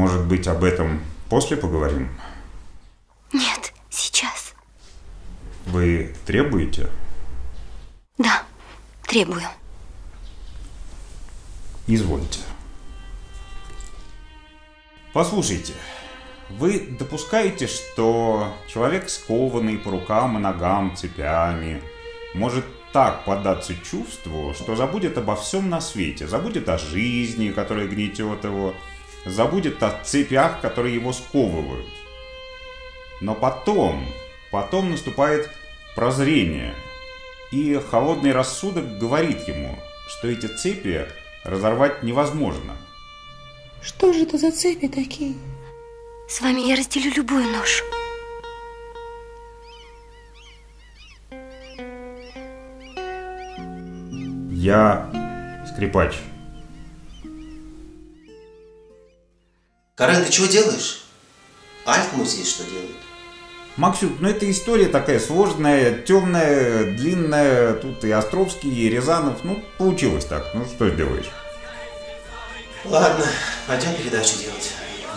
Может быть, об этом после поговорим? Нет, сейчас. Вы требуете? Да, требую. Извольте. Послушайте, вы допускаете, что человек, скованный по рукам и ногам цепями, может так поддаться чувству, что забудет обо всем на свете, забудет о жизни, которая гнетет его, забудет о цепях, которые его сковывают. Но потом наступает прозрение, и холодный рассудок говорит ему, что эти цепи разорвать невозможно. Что же это за цепи такие? С вами я разделю любую ношу. Я скрипач. Карен, ты чего делаешь? Альт-музей что делает? Максют, ну это история такая сложная, темная, длинная. Тут и Островский, и Рязанов. Ну, получилось так. Ну, что сделаешь? Ладно, пойдем передачу делать.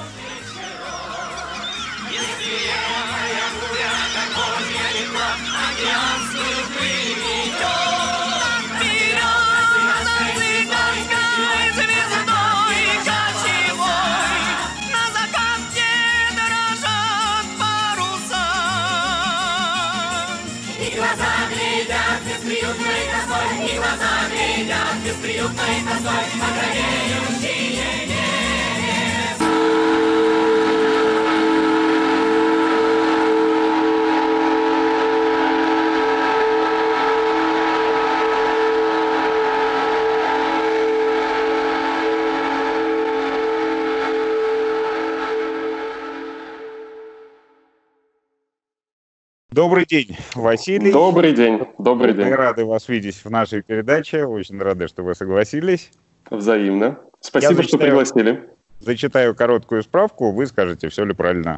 Добрый день, Василий. Добрый день, добрый день. Мы рады вас видеть в нашей передаче. Очень рады, что вы согласились. Взаимно. Спасибо, что пригласили. Зачитаю короткую справку, вы скажете, все ли правильно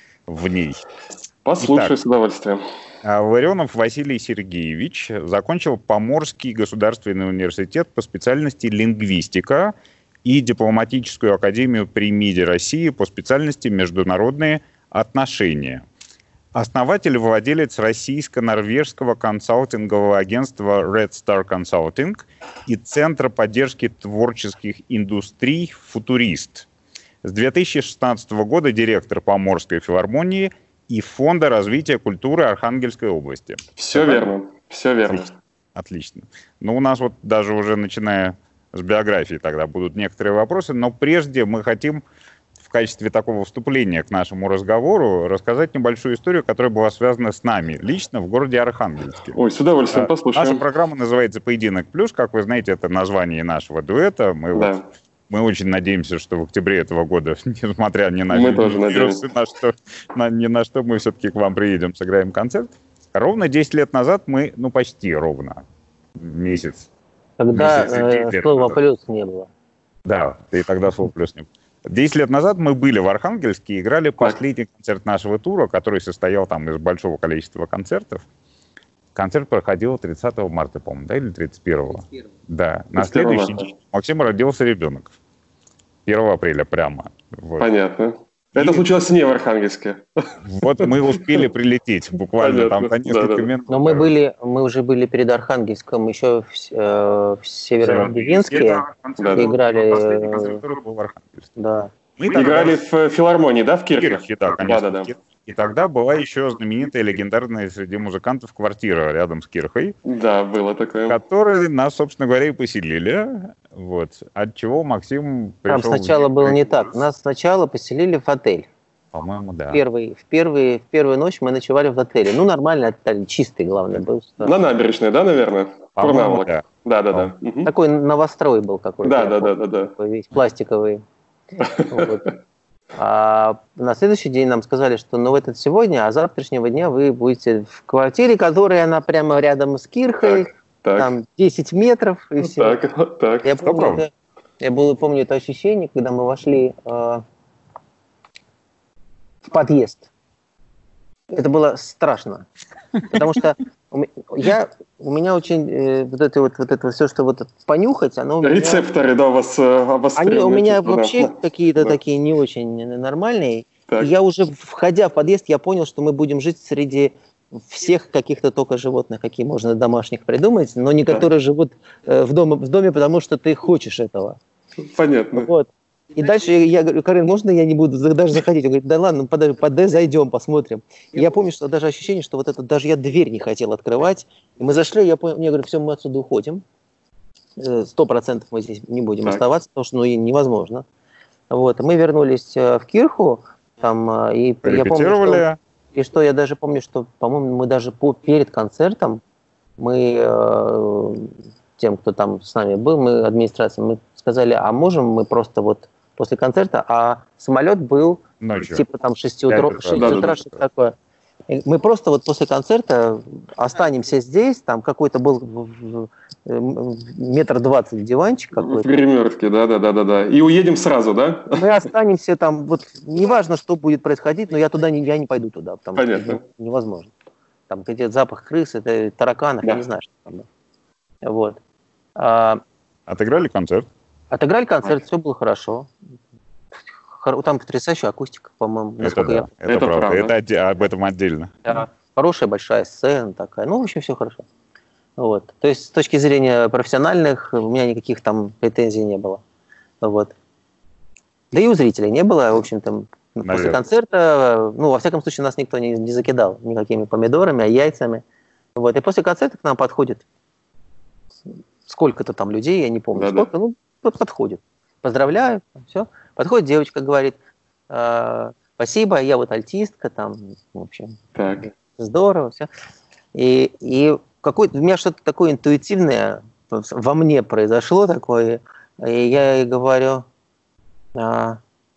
в ней. Послушаю с удовольствием. Ларионов Василий Сергеевич закончил Поморский государственный университет по специальности лингвистика и дипломатическую академию при МИДе России по специальности международные отношения. Основатель и владелец российско-норвежского консалтингового агентства Red Star Consulting и Центра поддержки творческих индустрий «Футурист». С 2016 года директор Поморской филармонии и Фонда развития культуры Архангельской области. Все верно, все верно. Отлично. Ну, у нас вот даже уже начиная с биографии тогда будут некоторые вопросы, но прежде мы хотим в качестве такого вступления к нашему разговору рассказать небольшую историю, которая была связана с нами лично в городе Архангельске. Ой, с удовольствием послушаем. Наша программа называется «Поединок плюс». Как вы знаете, это название нашего дуэта. Мы очень надеемся, что в октябре этого года, несмотря ни на ни на что, мы все-таки к вам приедем, сыграем концерт. Ровно 10 лет назад мы, ну почти ровно, месяц. Тогда слова «плюс» не было. Да, и тогда слова «плюс» не было. 10 лет назад мы были в Архангельске и играли последний концерт нашего тура, который состоял там из большого количества концертов. Концерт проходил 30 марта, по-моему, да, или 31-го? Да. На следующий день у Максима родился ребенок. 1 апреля прямо. Вот. Понятно. Это случилось не в Архангельске. Вот мы успели прилететь буквально там на несколько минут. Но мы уже были перед Архангельском еще в Северодвинске. Играли. Последний концерт, который был в Архангельске. Да. Мы играли в филармонии, да, в Кирхе? Да, конечно. И тогда была еще знаменитая, легендарная среди музыкантов квартира рядом с Кирхой. Да, было такое. Которые нас, собственно говоря, и поселили. Вот. От чего Максим пришел... Там сначала было не так. Нас сначала поселили в отель. По-моему, да. В первую ночь мы ночевали в отеле. Ну, нормальный отель, чистый, главное, был. На набережной, да, наверное? По-моему, да. Да. Такой новострой был какой-то. Да. Весь пластиковый. А на следующий день нам сказали, что ну это сегодня, а завтрашнего дня вы будете в квартире, которая она прямо рядом с Кирхой, там 10 метров и все. Так. Я помню это ощущение, когда мы вошли в подъезд. Это было страшно, потому что я у меня очень вот это все, что вот понюхать, оно... Рецепторы, да, у вас обостренные. Они у меня вообще какие-то такие не очень нормальные. И я уже, входя в подъезд, я понял, что мы будем жить среди всех каких-то только животных, какие можно домашних придумать, но не которые живут в доме, потому что ты хочешь этого. Понятно. Вот. И дальше я говорю: Карин, можно я не буду даже заходить? Он говорит: да ладно, подожди, зайдем, посмотрим. И я помню, что даже ощущение, что вот это, даже я дверь не хотел открывать. И мы зашли, я говорю: все, мы отсюда уходим. 100% мы здесь не будем оставаться, потому что невозможно. Вот. Мы вернулись в кирху, там, и я помню, что я даже помню, что, по-моему, мы даже перед концертом, мы тем, кто там с нами был, мы администрация, мы сказали: а можем мы просто вот после концерта, а самолет был ночью, типа там 6 утра, что-то такое. И мы просто вот после концерта останемся здесь, там какой-то был 1,20 м диванчик какой-то. В гримерке, да. И уедем сразу, да? Мы останемся там, вот неважно, что будет происходить, но я не пойду туда, потому что невозможно. Там где-то запах крыс, это тараканов, я не знаю, что там. Вот. Отыграли концерт? Отыграли концерт, все было хорошо. Там потрясающая акустика, по-моему. Это правда. Это об этом отдельно. Да. Хорошая большая сцена такая. Ну, в общем, все хорошо. Вот. То есть, с точки зрения профессиональных, у меня никаких там претензий не было. Вот. Да и у зрителей не было. В общем-то, после концерта, ну, во всяком случае, нас никто не закидал никакими помидорами, яйцами. Вот. И после концерта к нам подходит сколько-то там людей, я не помню, сколько, ну, подходит. Поздравляю, все. Подходит девочка, говорит: спасибо, я вот альтистка, там, в общем, здорово, все. И у меня что-то такое интуитивное во мне произошло такое, и я ей говорю: а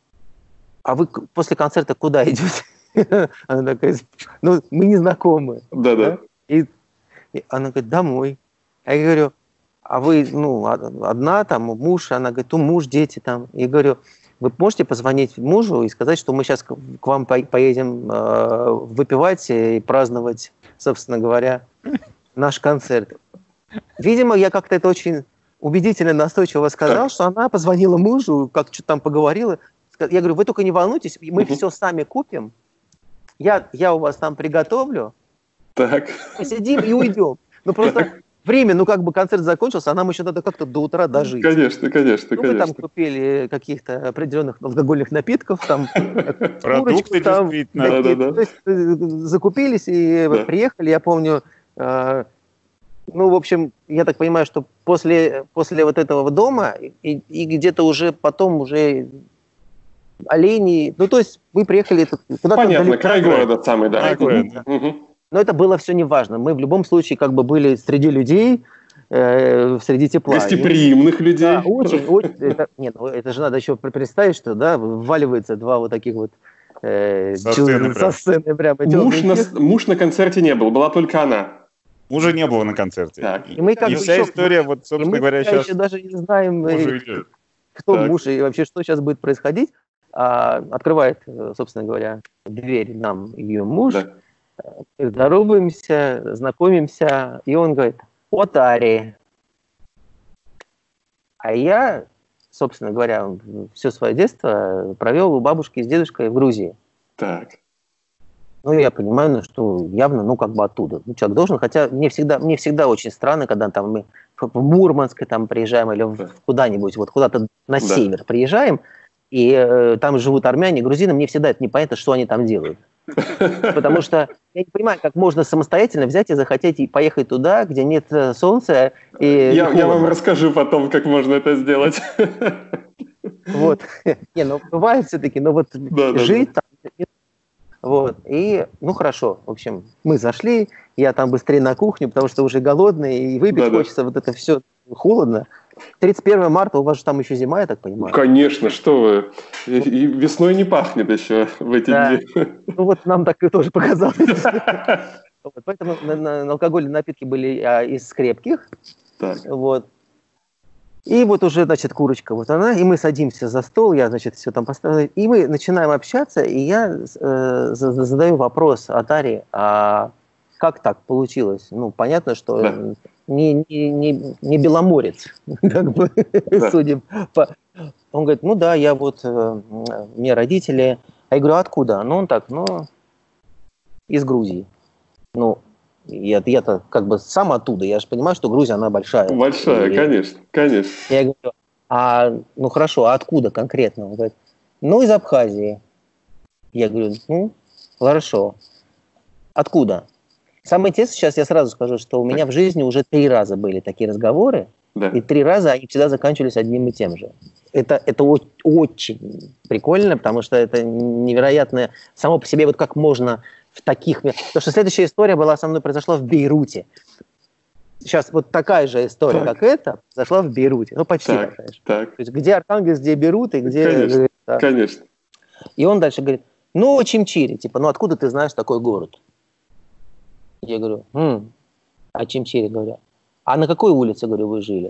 вы после концерта куда идете? Она такая: ну, мы не знакомы. Да. И она говорит: домой. А я говорю: а вы, ну, одна там, муж? Она говорит: ну, муж, дети там. И говорю: вы можете позвонить мужу и сказать, что мы сейчас к вам поедем выпивать и праздновать, собственно говоря, наш концерт. Видимо, я как-то это очень убедительно, настойчиво сказал, что она позвонила мужу, как что-то там поговорила. Я говорю: вы только не волнуйтесь, мы все сами купим, я у вас там приготовлю, посидим и уйдем. Ну, просто время, ну, как бы концерт закончился, а нам еще надо как-то до утра дожить. Конечно. Мы там купили каких-то определенных алкогольных напитков, там, продукты, действительно. То есть закупились и приехали, я помню, ну, в общем, я так понимаю, что после вот этого дома и где-то уже потом уже олени, ну, то есть мы приехали куда-то понятно, далеко. Край города самый, да. Но это было все неважно. Мы в любом случае как бы были среди людей, среди тепла. Гостеприимных людей. Да, очень. Это же надо еще представить, что, да, вваливается два вот таких вот со сцены прямо. Муж на концерте не был, была только она. Мужа не было на концерте. И вся история, вот, собственно говоря, сейчас... еще даже не знаем, кто муж и вообще что сейчас будет происходить. Открывает, собственно говоря, дверь нам ее муж. Да. Здороваемся, знакомимся, и он говорит: от Арии. А я, собственно говоря, все свое детство провел у бабушки с дедушкой в Грузии. Так. Ну, я понимаю, что явно, ну, как бы оттуда. Ну, человек должен, хотя мне всегда очень странно, когда там мы в Мурманск там приезжаем или куда-нибудь, вот куда-то на север приезжаем, и там живут армяне, грузины, мне всегда это непонятно, что они там делают. Потому что я не понимаю, как можно самостоятельно взять и захотеть и поехать туда, где нет солнца. Я вам расскажу потом, как можно это сделать. Вот. Не, ну бывает все-таки, но вот жить там... Вот, и, ну, хорошо, в общем, мы зашли, я там быстрее на кухню, потому что уже голодный, и выпить хочется, вот это все холодно. 31 марта, у вас же там еще зима, я так понимаю? Конечно, что вы, и весной не пахнет еще в эти дни. Ну, вот нам так и тоже показалось. Поэтому алкогольные напитки были из крепких, вот. И вот уже, значит, курочка, вот она, и мы садимся за стол, я, значит, все там поставил, и мы начинаем общаться, и я задаю вопрос Атаре: а как так получилось? Ну, понятно, что Да. не беломорец, как бы, Да. судя по... Он говорит, ну да, я вот, у меня родители. А я говорю, откуда? Ну, он так, ну, из Грузии. Ну, я-то как бы сам оттуда, я же понимаю, что Грузия, она большая. Большая, И конечно, конечно. я говорю, ну хорошо, а откуда конкретно? Он говорит, ну, из Абхазии. Я говорю, ну, хорошо. Откуда? Самое интересное, сейчас я сразу скажу, что у меня в жизни уже 3 раза были такие разговоры, Да. и 3 раза они всегда заканчивались одним и тем же. Это очень прикольно, потому что это невероятное само по себе, вот как можно в таких... Потому что следующая история была со мной, произошла в Бейруте. Сейчас вот такая же история, Так. как эта, произошла в Бейруте. Ну, почти Так, такая же. так. То есть где Архангельск, где Бейрут, и где... Конечно, да. конечно. И он дальше говорит, ну, Чимчири, типа, ну, откуда ты знаешь такой город? Я говорю, а Чимчири, говорю, а на какой улице, говорю, вы жили?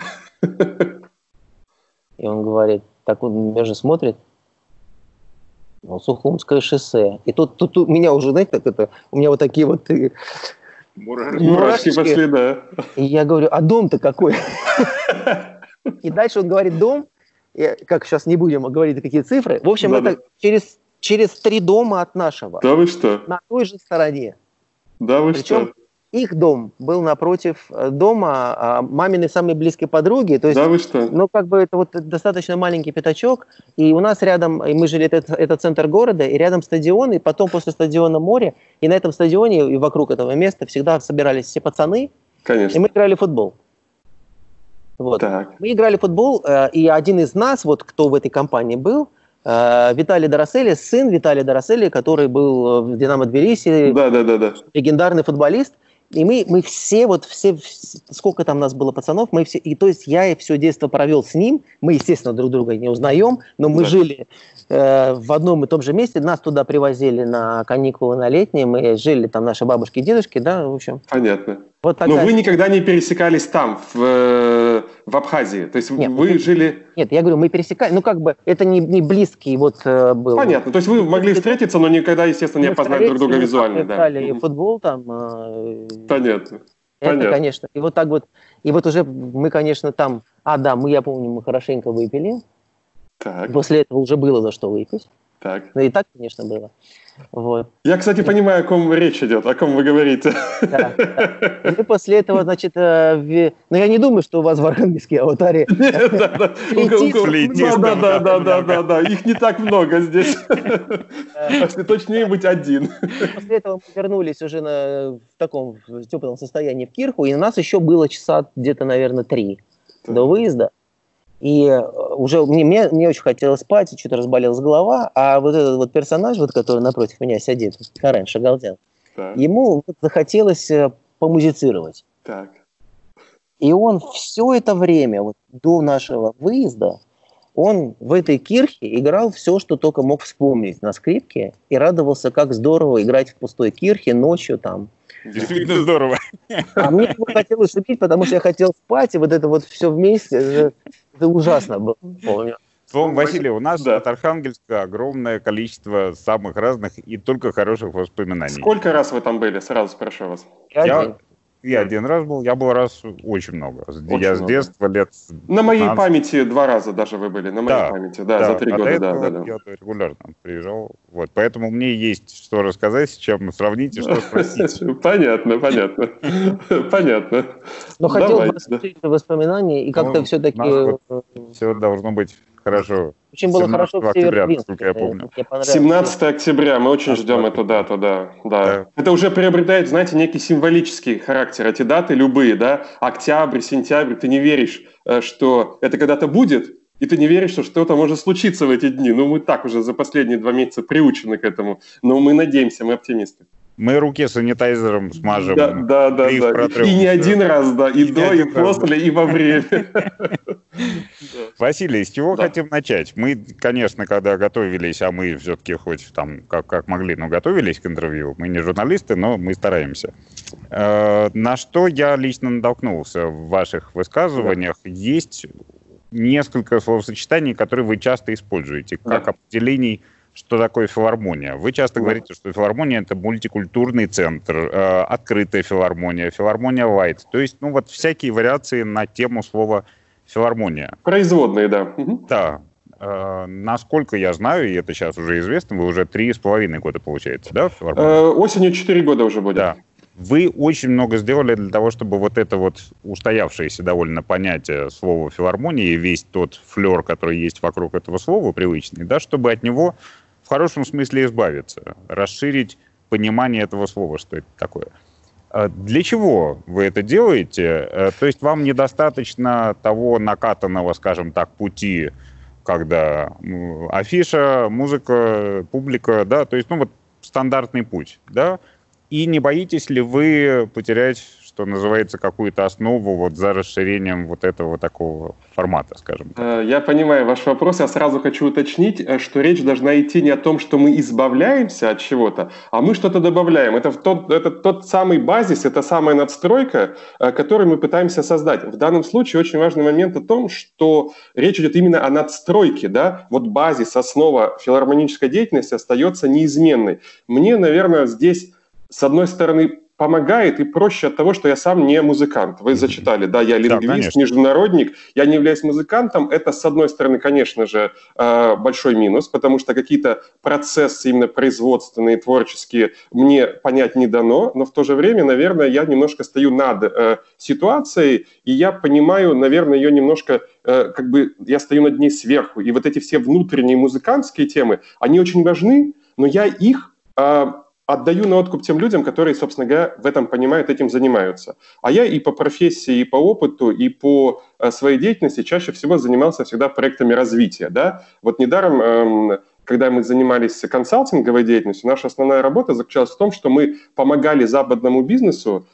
И он говорит, так он меня же смотрит, ну, Сухумское шоссе. И тут у меня уже, знаете, так это, у меня вот такие вот... Мурашки пошли, да. И я говорю, а дом-то какой? И дальше он говорит дом, как сейчас не будем говорить какие цифры. В общем, Да-да. это через 3 дома от нашего. Да вы что? На той же стороне. Да вы Причем что? их дом был напротив дома маминой самой близкой подруги. То есть, Да вы что? ну, как бы это вот достаточно маленький пятачок. И у нас рядом, и мы жили, это центр города, и рядом стадион, и потом после стадиона море. И на этом стадионе и вокруг этого места всегда собирались все пацаны, и Конечно. мы играли в футбол. Вот. Так. Мы играли в футбол, и один из нас, вот кто в этой компании был, Виталий Дороселли, сын Виталия Дороселли, который был в «Динамо Тбилиси», Да. легендарный футболист. И мы все, сколько там нас было пацанов, мы все, и то есть я и все детство провел с ним, мы, естественно, друг друга не узнаем, но мы Да. жили в одном и том же месте, нас туда привозили на каникулы на летние, мы жили там, наши бабушки и дедушки, да, в общем. Понятно. Вот Но такая... вы никогда не пересекались там, в Абхазии? То есть Нет, вы жили... Нет, я говорю, мы пересекали, ну как бы это не близкий вот был. Понятно. То есть вы могли встретиться, но никогда, естественно, не Мы опознать друг друга встретились, визуально. Да. играли Мгм. футбол там. Понятно. Это, Понятно. конечно. И вот так вот, и вот уже мы, конечно, там, я помню, мы хорошенько выпили. Так, После этого уже было за что выпить. так. Ну и так, конечно, было. Вот. Я, кстати, понимаю, о ком речь идет, о ком вы говорите. Да. И мы после этого, значит, ну я не думаю, что у вас в Архангельске Алтаре Да. Их не так много здесь. Если точнее быть, один. После этого мы вернулись уже в таком теплом состоянии в Кирху, и у нас еще было часа где-то, наверное, 3 до выезда. И уже мне очень хотелось спать, что-то разболелась голова, а вот этот вот персонаж, вот, который напротив меня сидит, Карен Шагалдян, Так, ему вот захотелось помузицировать. так. И он все это время, вот, до нашего выезда, он в этой кирхе играл все, что только мог вспомнить на скрипке, и радовался, как здорово играть в пустой кирхе ночью там. Действительно здорово. А мне его хотелось шутить, потому что я хотел спать, и вот это вот все вместе, это ужасно было, помню. Словом, Василий, у нас Да. от Архангельска огромное количество самых разных и только хороших воспоминаний. Сколько раз вы там были? Сразу спрошу вас. Я один раз был, я был раз очень много. Очень Я с много. детства лет... На моей 15. памяти 2 раза даже вы были. На моей Да, памяти, да, за 3 а до года, этого да. я регулярно приезжал. Вот, поэтому мне есть что рассказать, с чем сравнить и что спросить. Понятно. Понятно. Но хотел Давайте, бы освежить воспоминания, и как-то Ну, все-таки Все должно быть хорошо. очень было хорошо в 17 октября, Северодвинске. насколько я помню. Мне понравилось. 17 октября, мы очень ждем эту дату, да. Это уже приобретает, знаете, некий символический характер. Эти даты любые, да, октябрь, сентябрь, ты не веришь, что это когда-то будет, и ты не веришь, что что-то может случиться в эти дни. Ну, мы так уже за последние 2 месяца приучены к этому, но мы надеемся, мы оптимисты. Мы руки санитайзером смажем. Да. протрем. И не один раз, да, и не до, и один раз, после, и во время. Василий, с чего Да. хотим начать? Мы, конечно, когда готовились, а мы все-таки хоть там как могли, но готовились к интервью. Мы не журналисты, но мы стараемся. На что я лично натолкнулся в ваших высказываниях? Есть несколько словосочетаний, которые вы часто используете, как Да. определений что такое филармония. Вы часто говорите, что филармония – это мультикультурный центр, открытая филармония, филармония лайт. То есть, ну вот всякие вариации на тему слова филармония. Производные, да. Да. Насколько я знаю, и это сейчас уже известно, вы уже 3,5 года, получается, да, в филармонии? Осенью 4 года уже будет. Да. Вы очень много сделали для того, чтобы вот это вот устоявшееся довольно понятие слова филармония и весь тот флер, который есть вокруг этого слова, привычный, да, чтобы от него в хорошем смысле избавиться, расширить понимание этого слова, что это такое. Для чего вы это делаете? То есть вам недостаточно того накатанного, скажем так, пути, когда афиша, музыка, публика, да, то есть, ну вот стандартный путь, да, и не боитесь ли вы потерять, что называется, какую-то основу вот за расширением вот этого такого формата, скажем так? Я понимаю ваш вопрос. Я сразу хочу уточнить, что речь должна идти не о том, что мы избавляемся от чего-то, а мы что-то добавляем. Это тот самый базис, это самая надстройка, которую мы пытаемся создать. В данном случае очень важный момент о том, что речь идет именно о надстройке. Да? Вот базис, основа филармонической деятельности остается неизменной. Мне, наверное, здесь с одной стороны, помогает и проще от того, что я сам не музыкант. Вы зачитали, да, я лингвист, международник, я не являюсь музыкантом. Это, с одной стороны, конечно же, большой минус, потому что какие-то процессы именно производственные, творческие мне понять не дано, но в то же время, наверное, я немножко стою над ситуацией, и я понимаю, наверное, ее немножко, как бы я стою над ней сверху. И вот эти все внутренние музыкантские темы, они очень важны, но я их отдаю на откуп тем людям, которые, собственно говоря, в этом понимают, этим занимаются. А я и по профессии, и по опыту, и по своей деятельности чаще всего занимался всегда проектами развития. Да? Вот недаром, когда мы занимались консалтинговой деятельностью, наша основная работа заключалась в том, что мы помогали западному бизнесу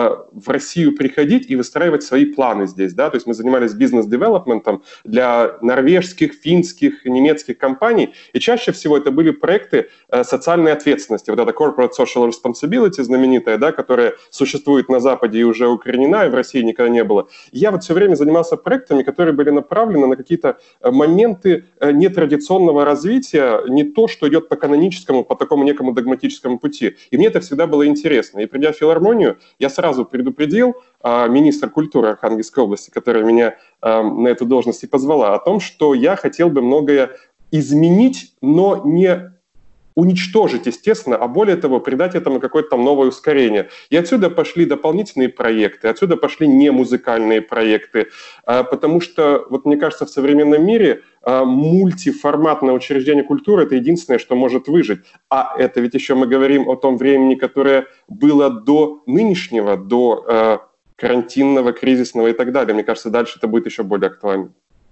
в Россию приходить и выстраивать свои планы здесь. Да? То есть мы занимались бизнес-девелопментом для норвежских, финских, немецких компаний, и чаще всего это были проекты социальной ответственности. Вот эта corporate social responsibility знаменитая, да, которая существует на Западе и уже укоренена, и в России никогда не было. И я вот все время занимался проектами, которые были направлены на какие-то моменты нетрадиционного развития, не то, что идет по каноническому, по такому некому догматическому пути. И мне это всегда было интересно. И придя в филармонию, я сразу предупредил министра культуры Архангельской области, которая меня на эту должность и позвала, о том, что я хотел бы многое изменить, но не уничтожить, естественно, а более того, придать этому какое-то там новое ускорение. И отсюда пошли дополнительные проекты, отсюда пошли немузыкальные проекты, потому что, вот мне кажется, в современном мире мультиформатное учреждение культуры – это единственное, что может выжить. А это ведь еще мы говорим о том времени, которое было до нынешнего, до карантинного, кризисного и так далее. Мне кажется, дальше это будет еще более актуально.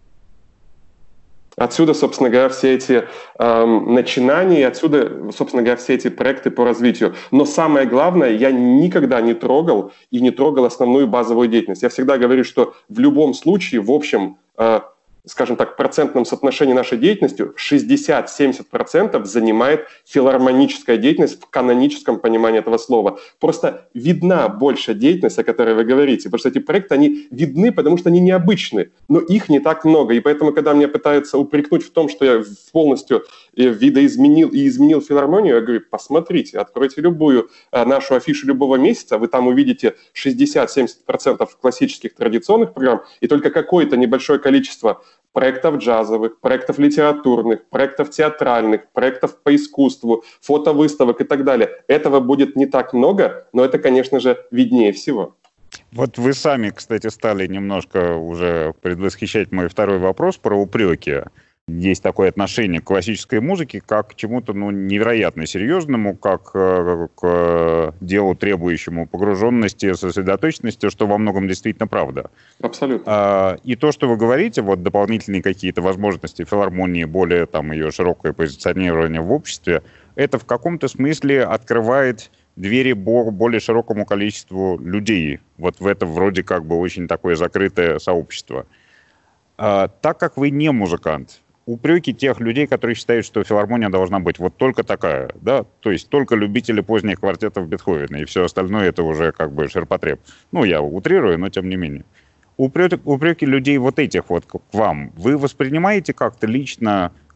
Отсюда, собственно говоря, все эти начинания, отсюда, собственно говоря, все эти проекты по развитию. Но самое главное, я никогда не трогал и не трогал основную базовую деятельность. Я всегда говорю, что в любом случае, в общем, скажем так, процентном соотношении нашей деятельности 60-70% занимает филармоническая деятельность в каноническом понимании этого слова. Просто видна большая деятельность, о которой вы говорите, потому что эти проекты, они видны, потому что они необычны, но их не так много. И поэтому, когда меня пытаются упрекнуть в том, что я полностью видоизменил и изменил филармонию, я говорю, посмотрите, откройте любую нашу афишу любого месяца, вы там увидите 60-70% классических традиционных программ, и только какое-то небольшое количество проектов джазовых, проектов литературных, проектов театральных, проектов по искусству, фотовыставок и так далее. Этого будет не так много, но это, конечно же, виднее всего. Вот вы сами, кстати, стали немножко уже предвосхищать мой второй вопрос про упреки. Есть такое отношение к классической музыке как к чему-то невероятно серьезному, как к делу, требующему погруженности, сосредоточенности, что во многом действительно правда. Абсолютно. И то, что вы говорите, вот дополнительные какие-то возможности филармонии, более там ее широкое позиционирование в обществе, это в каком-то смысле открывает двери более широкому количеству людей. Вот в это вроде как бы очень такое закрытое сообщество. Так как вы не музыкант, упреки тех людей, которые считают, что филармония должна быть вот только такая, да, то есть только любители поздних квартетов Бетховена, и все остальное это уже как бы ширпотреб. Ну, я утрирую, но тем не менее. Упреки людей вот этих вот к вам, вы воспринимаете как-то лично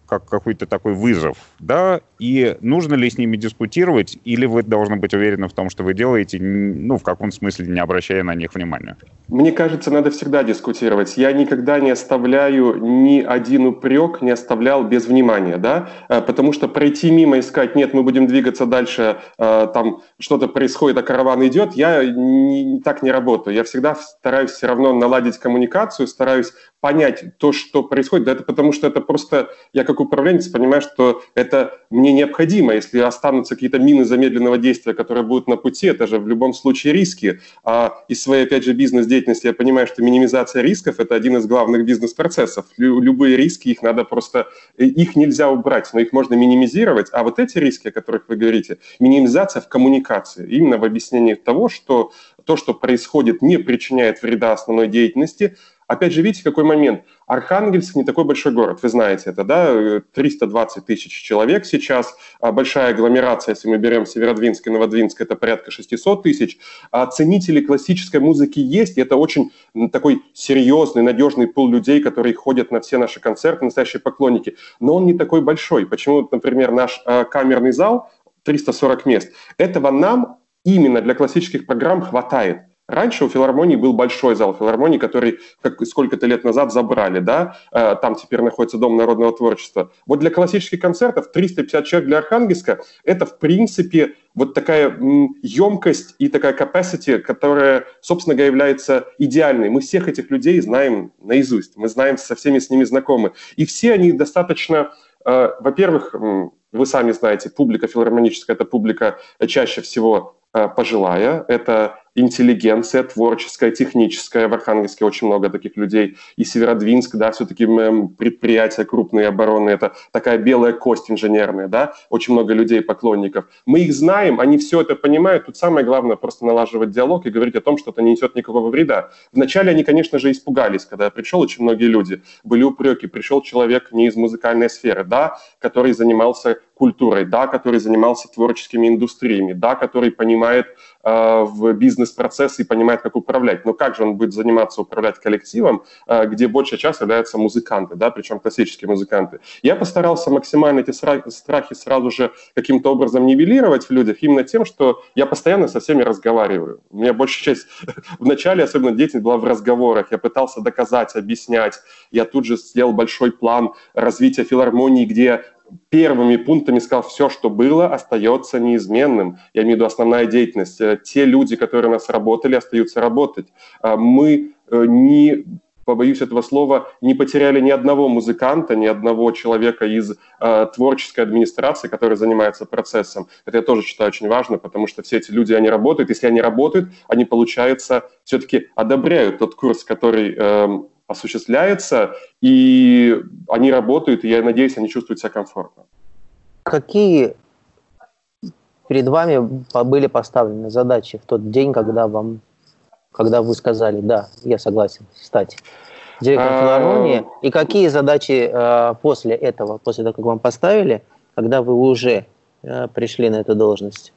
как какой-то такой вызов, да, и нужно ли с ними дискутировать, или вы должны быть уверены в том, что вы делаете, ну, в каком смысле, не обращая на них внимания? Мне кажется, надо всегда дискутировать. Я никогда не оставляю ни один упрек, не оставлял без внимания, да, потому что пройти мимо и сказать, нет, мы будем двигаться дальше, там что-то происходит, а караван идет, я так не работаю. Я всегда стараюсь все равно наладить коммуникацию, стараюсь понять то, что происходит. Да это потому что это просто, я как управленец понимаю, что это мне необходимо. Если останутся какие-то мины замедленного действия, которые будут на пути, это же в любом случае риски. А из своей, опять же, бизнес-деятельности я понимаю, что минимизация рисков – это один из главных бизнес-процессов. Любые риски, их надо просто, их нельзя убрать, но их можно минимизировать. А вот эти риски, о которых вы говорите, минимизация в коммуникации, именно в объяснении того, что то, что происходит, не причиняет вреда основной деятельности. Опять же, видите, какой момент. Архангельск не такой большой город, вы знаете это, да, 320 тысяч человек сейчас, большая агломерация, если мы берем Северодвинск и Новодвинск, это порядка 600 тысяч. Ценители классической музыки есть, и это очень такой серьезный, надежный пул людей, которые ходят на все наши концерты, настоящие поклонники, но он не такой большой. Почему, например, наш камерный зал, 340 мест, этого нам именно для классических программ хватает. Раньше у филармонии был большой зал филармонии, который сколько-то лет назад забрали, да, там теперь находится Дом народного творчества. Вот для классических концертов 350 человек для Архангельска – это, в принципе, вот такая емкость и такая capacity, которая, собственно говоря, является идеальной. Мы всех этих людей знаем наизусть, мы знаем, со всеми с ними знакомы. И все они достаточно, во-первых, вы сами знаете, публика филармоническая – это публика чаще всего пожилая, это интеллигенция творческая, техническая. В Архангельске очень много таких людей. И Северодвинск, да, все-таки предприятия крупные, оборонные, это такая белая кость инженерная, да, очень много людей, поклонников. Мы их знаем, они все это понимают. Тут самое главное просто налаживать диалог и говорить о том, что это не несет никакого вреда. Вначале они, конечно же, испугались, когда я пришел, очень многие люди, были упреки. Пришел человек не из музыкальной сферы, да, который занимался культурой, да, который занимался творческими индустриями, да, который понимает в бизнес-процессы и понимает, как управлять. Но как же он будет заниматься управлять коллективом, где большая часть являются музыканты, да, причем классические музыканты. Я постарался максимально эти страхи сразу же каким-то образом нивелировать в людях именно тем, что я постоянно со всеми разговариваю. У меня большая часть в начале, особенно деятельность, была в разговорах. Я пытался доказать, объяснять. Я тут же сделал большой план развития филармонии, где первыми пунктами сказал, все, что было, остается неизменным. Я имею в виду основная деятельность. Те люди, которые у нас работали, остаются работать. Мы не, побоюсь этого слова, не потеряли ни одного музыканта, ни одного человека из творческой администрации, который занимается процессом. Это я тоже считаю очень важно, потому что все эти люди, они работают. Если они работают, они, получается, все-таки одобряют тот курс, который осуществляется, и они работают, и я надеюсь, они чувствуют себя комфортно. Какие перед вами были поставлены задачи в тот день, когда вы сказали, да, я согласен стать директором филармонии, и какие задачи после этого, после того, как вам поставили, когда вы уже пришли на эту должность,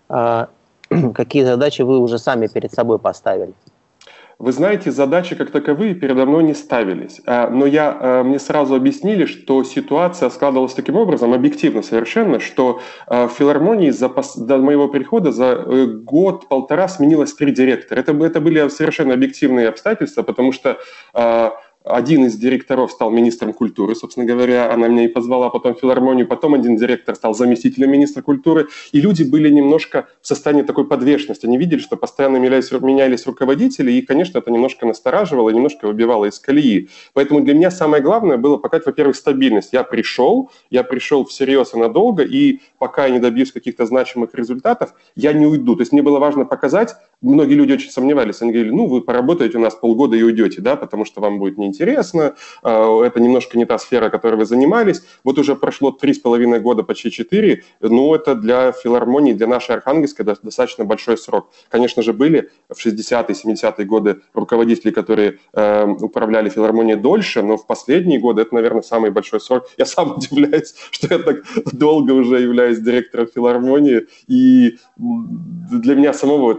какие задачи вы уже сами перед собой поставили? Вы знаете, задачи как таковые передо мной не ставились. Но мне сразу объяснили, что ситуация складывалась таким образом, объективно совершенно, что в филармонии до моего прихода за год-полтора сменилось 3 директора. Это были совершенно объективные обстоятельства, потому что один из директоров стал министром культуры, собственно говоря, она меня и позвала потом в филармонию, потом один директор стал заместителем министра культуры, и люди были немножко в состоянии такой подвешенности, они видели, что постоянно менялись руководители, и, конечно, это немножко настораживало, немножко выбивало из колеи. Поэтому для меня самое главное было показать, во-первых, стабильность. Я пришел всерьез и надолго, и пока я не добьюсь каких-то значимых результатов, я не уйду. То есть мне было важно показать, многие люди очень сомневались, они говорили, вы поработаете у нас полгода и уйдете, да, потому что вам будет неинтересно, это немножко не та сфера, которой вы занимались. Вот уже прошло 3,5 года, почти 4, но это для филармонии, для нашей Архангельской достаточно большой срок. Конечно же, были в 60-е, 70-е годы руководители, которые управляли филармонией дольше, но в последние годы это, наверное, самый большой срок. Я сам удивляюсь, что я так долго уже являюсь директором филармонии, и для меня самого это было неожиданно.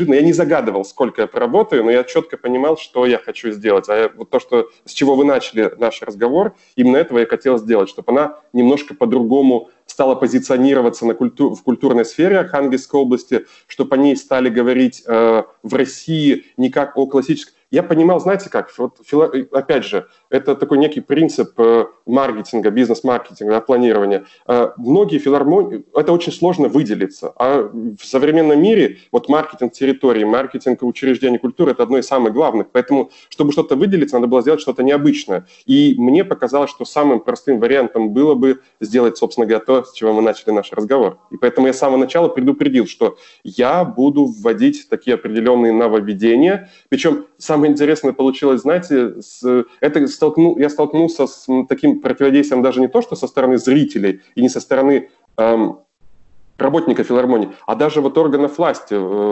неожиданно. Я не загадывал, сколько я поработаю, но я четко понимал, что я хочу сделать. Вот то, с чего вы начали наш разговор, именно этого я хотел сделать, чтобы она немножко по-другому стала позиционироваться в культурной сфере Архангельской области, чтобы о ней стали говорить в России не как о классическом. Я понимал, знаете как, опять же, это такой некий принцип маркетинга, бизнес-маркетинга, планирования. Многие филармонии, это очень сложно выделиться. А в современном мире вот маркетинг территории, маркетинг учреждений культуры – это одно из самых главных. Поэтому, чтобы что-то выделиться, надо было сделать что-то необычное. И мне показалось, что самым простым вариантом было бы сделать, собственно говоря, то, с чего мы начали наш разговор. И поэтому я с самого начала предупредил, что я буду вводить такие определенные нововведения. Причем самое интересное получилось, знаете, я столкнулся с таким противодействием даже не то, что со стороны зрителей и не со стороны работников филармонии, а даже вот органов власти.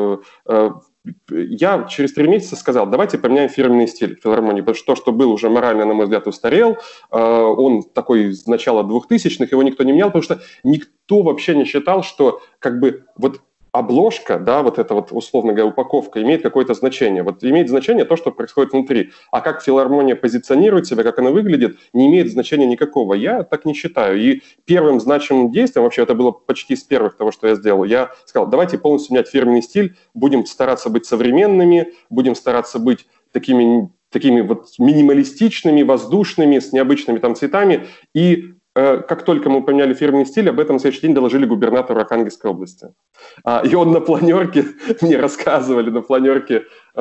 Я через 3 месяца сказал, давайте поменяем фирменный стиль филармонии, потому что то, что был уже морально, на мой взгляд, устарел, он такой с начала 2000-х, его никто не менял, потому что никто вообще не считал, что как бы вот обложка, да, вот эта вот, условно говоря, упаковка имеет какое-то значение. Вот имеет значение то, что происходит внутри. А как филармония позиционирует себя, как она выглядит, не имеет значения никакого. Я так не считаю. И первым значимым действием, вообще это было почти с первых того, что я сделал, я сказал, давайте полностью менять фирменный стиль, будем стараться быть современными, будем стараться быть такими вот минималистичными, воздушными, с необычными там цветами. И как только мы поменяли фирменный стиль, об этом на следующий день доложили губернатору Архангельской области. И он на планерке, мне рассказывали на планерке,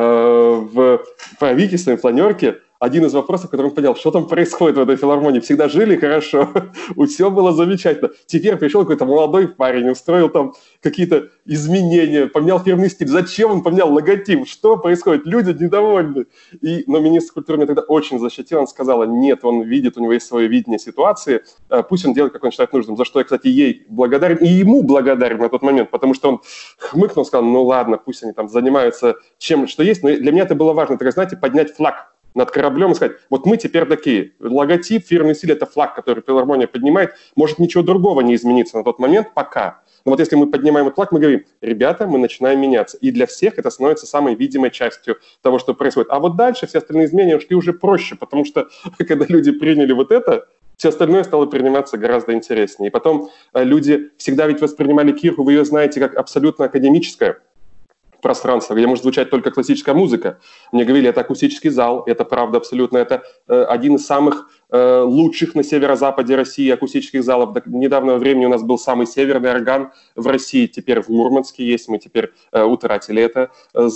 в правительственной планерке, один из вопросов, который он понял, что там происходит в этой филармонии. Всегда жили хорошо, все было замечательно. Теперь пришел какой-то молодой парень, устроил там какие-то изменения, поменял фирменный стиль. Зачем он поменял логотип? Что происходит? Люди недовольны. Но министр культуры меня тогда очень защитил. Он сказал, нет, он видит, у него есть свое видение ситуации. Пусть он делает, как он считает нужным. За что я, кстати, ей благодарен. И ему благодарен на тот момент, потому что он хмыкнул, сказал, ну ладно, пусть они там занимаются чем, что есть. Но для меня это было важно, так, знаете, поднять флаг над кораблем и сказать, вот мы теперь такие. Логотип, фирменный стиль – это флаг, который филармония поднимает. Может, ничего другого не изменится на тот момент пока. Но вот если мы поднимаем этот флаг, мы говорим, ребята, мы начинаем меняться. И для всех это становится самой видимой частью того, что происходит. А вот дальше все остальные изменения шли уже проще, потому что когда люди приняли вот это, все остальное стало приниматься гораздо интереснее. И потом люди всегда ведь воспринимали кирху, вы ее знаете, как абсолютно академическое пространство, где может звучать только классическая музыка. Мне говорили, это акустический зал, это правда абсолютно, это один из самых лучших на северо-западе России акустических залов. До недавнего времени у нас был самый северный орган в России, теперь в Мурманске есть, мы теперь утратили это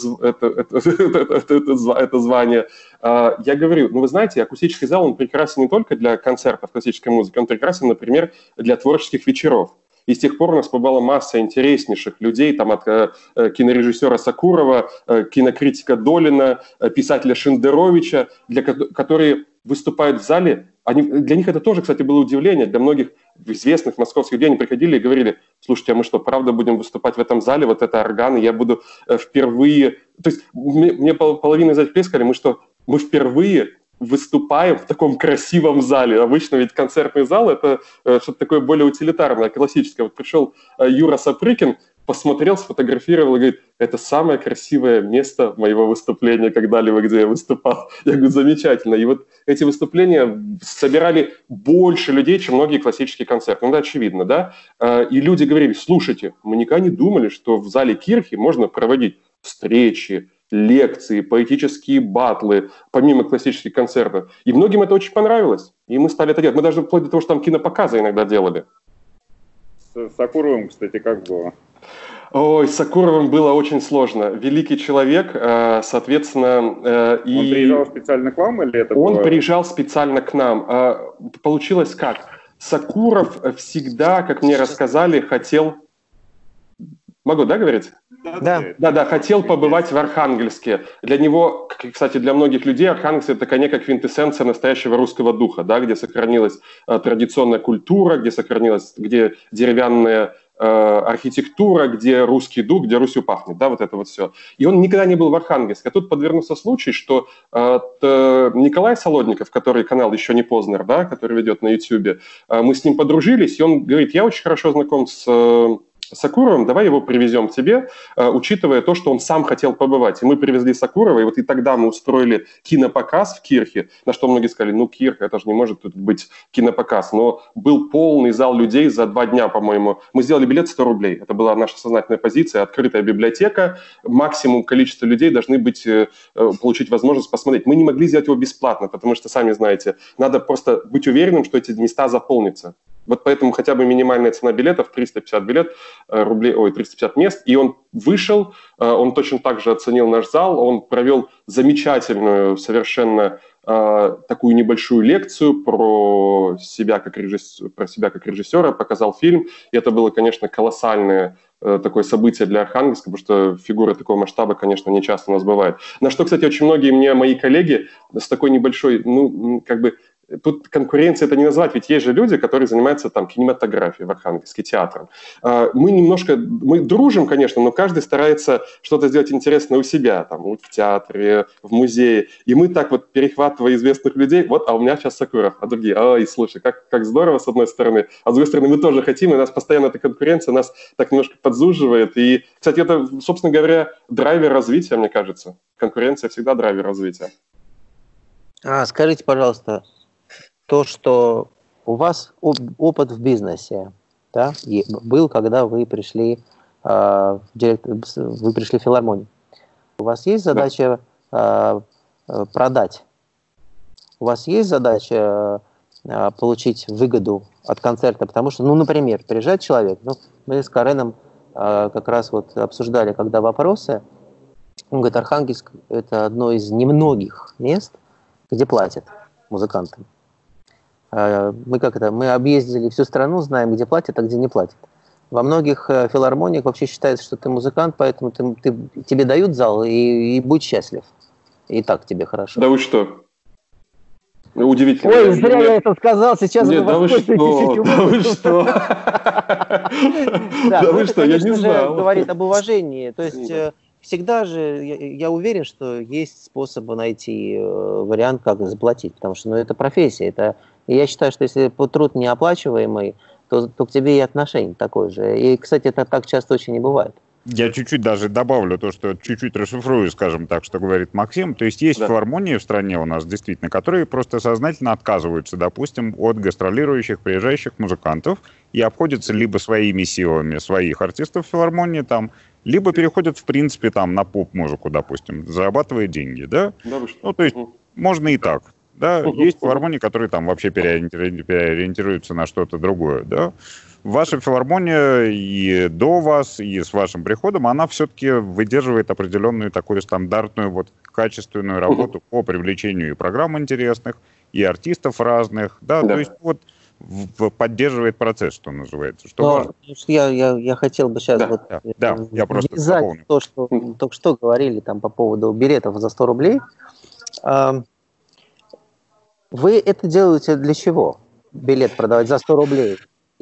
звание. Я говорю, ну вы знаете, акустический зал, он прекрасен не только для концертов классической музыки, он прекрасен, например, для творческих вечеров. И с тех пор у нас побывала масса интереснейших людей, там от кинорежиссера Сакурова, кинокритика Долина, писателя Шендеровича, которые выступают в зале. Для них это тоже, кстати, было удивление. Для многих известных московских людей они приходили и говорили, слушайте, а мы что, правда будем выступать в этом зале, вот это орган, и я буду впервые... То есть мне половина из этих сказали, мы впервые выступаем в таком красивом зале. Обычно ведь концертный зал – это что-то такое более утилитарное, классическое. Вот пришел Юра Сапрыкин, посмотрел, сфотографировал и говорит, это самое красивое место моего выступления когда-либо, где я выступал. Я говорю, замечательно. И вот эти выступления собирали больше людей, чем многие классические концерты. Ну, да, очевидно, да? И люди говорили, слушайте, мы никогда не думали, что в зале кирхи можно проводить встречи, лекции, поэтические батлы, помимо классических концертов. И многим это очень понравилось. И мы стали это делать. Мы даже вплоть до того, что там кинопоказы иногда делали. С Сакуровым, кстати, как было? Ой, с Сакуровым было очень сложно. Великий человек, соответственно... Он приезжал специально к вам или это Он было... приезжал специально к нам. Получилось как? Сакуров всегда, как мне рассказали, хотел... Могу, да, говорить? Да, хотел побывать в Архангельске. Для него, кстати, для многих людей Архангельск – это такая некая квинтэссенция настоящего русского духа, да, где сохранилась традиционная культура, где деревянная архитектура, где русский дух, где Русью пахнет, да, вот это вот все. И он никогда не был в Архангельске. А тут подвернулся случай, что Николай Солодников, который канал «Еще не Познер», да, который ведет на YouTube, мы с ним подружились, и он говорит, я очень хорошо знаком с Сакуровым, давай его привезем к тебе, учитывая то, что он сам хотел побывать. И мы привезли Сакурова, и вот и тогда мы устроили кинопоказ в Кирхе, на что многие сказали, ну, Кирх, это же не может тут быть кинопоказ. Но был полный зал людей за 2 дня, по-моему. Мы сделали билет 100 рублей. Это была наша сознательная позиция, открытая библиотека. Максимум количества людей должны быть, получить возможность посмотреть. Мы не могли сделать его бесплатно, потому что, сами знаете, надо просто быть уверенным, что эти места заполнятся. Вот поэтому хотя бы минимальная цена билетов 350 350 мест. И он вышел, он точно так же оценил наш зал, он провел замечательную совершенно такую небольшую лекцию про себя как режиссера, показал фильм. И это было, конечно, колоссальное такое событие для Архангельска, потому что фигура такого масштаба, конечно, не часто у нас бывает. На что, кстати, очень многие мои коллеги с такой небольшой, тут конкуренция это не назвать, ведь есть же люди, которые занимаются там кинематографией в Архангельске, театром. Мы дружим, конечно, но каждый старается что-то сделать интересное у себя, там, в театре, в музее. И мы так вот, перехватывая известных людей, вот, а у меня сейчас Сакуров, а другие, ой, слушай, как здорово с одной стороны, а с другой стороны мы тоже хотим, и у нас постоянно эта конкуренция нас так немножко подзуживает. И, кстати, это, собственно говоря, драйвер развития, мне кажется. Конкуренция всегда драйвер развития. Скажите, пожалуйста, то, что у вас опыт в бизнесе, да, был, когда вы пришли в филармонию. У вас есть задача продать? У вас есть задача получить выгоду от концерта? Потому что, например, приезжает человек, мы с Кареном как раз вот обсуждали, когда вопросы, он говорит, Архангельск – это одно из немногих мест, где платят музыкантам. Мы объездили всю страну, знаем, где платят, а где не платят. Во многих филармониях вообще считается, что ты музыкант, поэтому тебе дают зал и будь счастлив. И так тебе хорошо. Да вы что? Удивительно. Ой, зря я это сказал, сейчас вы воспользуетесь. Да вы что? Да, вы что, я не знал. Говорит об уважении, то есть... Всегда же, я уверен, что есть способы найти вариант, как заплатить, потому что это профессия. И я считаю, что если труд неоплачиваемый, то к тебе и отношение такое же. И, кстати, это так часто очень не бывает. Я чуть-чуть даже добавлю то, что чуть-чуть расшифрую, скажем так, что говорит Максим. То есть филармонии в стране у нас действительно, которые просто сознательно отказываются, допустим, от гастролирующих, приезжающих музыкантов и обходятся либо своими силами своих артистов филармонии, там, либо переходят, в принципе, там, на поп-музыку, допустим, зарабатывая деньги, да? То есть можно и так. Да, есть филармонии, которые там вообще переориентируются на что-то другое, да. Ваша филармония и до вас, и с вашим приходом, она все-таки выдерживает определенную такую стандартную, качественную работу по привлечению и программ интересных, и артистов разных, да, то есть поддерживает процесс, что называется. Я хотел бы сейчас я просто дополню. То, что только что говорили там по поводу билетов за 100 рублей. Вы это делаете для чего? Билет продавать за 100 рублей?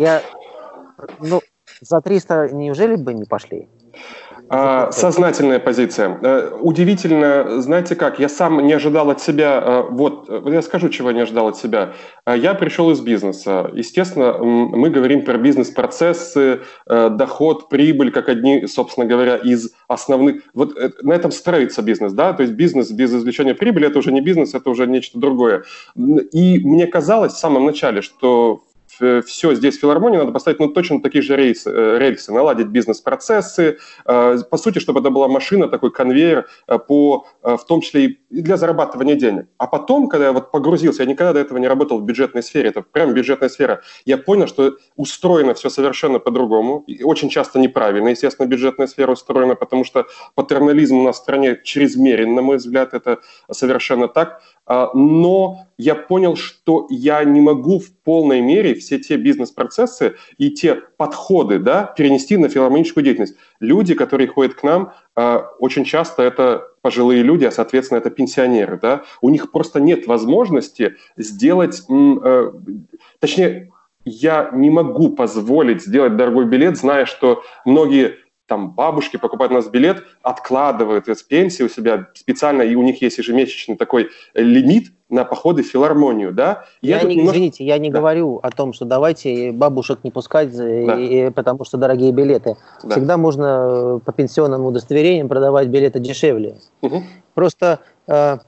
За 300 неужели бы не пошли? Сознательная позиция. Удивительно, знаете как, я сам не ожидал от себя, я скажу, чего не ожидал от себя. Я пришел из бизнеса. Естественно, мы говорим про бизнес-процессы, доход, прибыль, как одни, собственно говоря, из основных... На этом строится бизнес, да, то есть бизнес без извлечения прибыли – это уже не бизнес, это уже нечто другое. И мне казалось в самом начале, что все здесь в филармонии надо поставить точно такие же рельсы, наладить бизнес-процессы, по сути, чтобы это была машина, такой конвейер, в том числе и для зарабатывания денег. А потом, когда я погрузился, я никогда до этого не работал в бюджетной сфере, это прям бюджетная сфера, я понял, что устроено все совершенно по-другому, и очень часто неправильно, естественно, бюджетная сфера устроена, потому что патернализм у нас в стране чрезмерен, на мой взгляд, это совершенно так. Но я понял, что я не могу в полной мере все те бизнес-процессы и те подходы, да, перенести на филармоническую деятельность. Люди, которые ходят к нам, очень часто это пожилые люди, а, соответственно, это пенсионеры. Да? У них просто нет возможности сделать... Точнее, я не могу позволить сделать дорогой билет, зная, что многие там бабушки покупают у нас билет, откладывают из пенсии у себя специально, и у них есть ежемесячный такой лимит на походы в филармонию, да? Извините, я не говорю о том, что давайте бабушек не пускать, потому что дорогие билеты. Да. Всегда можно по пенсионным удостоверениям продавать билеты дешевле. Угу. Просто это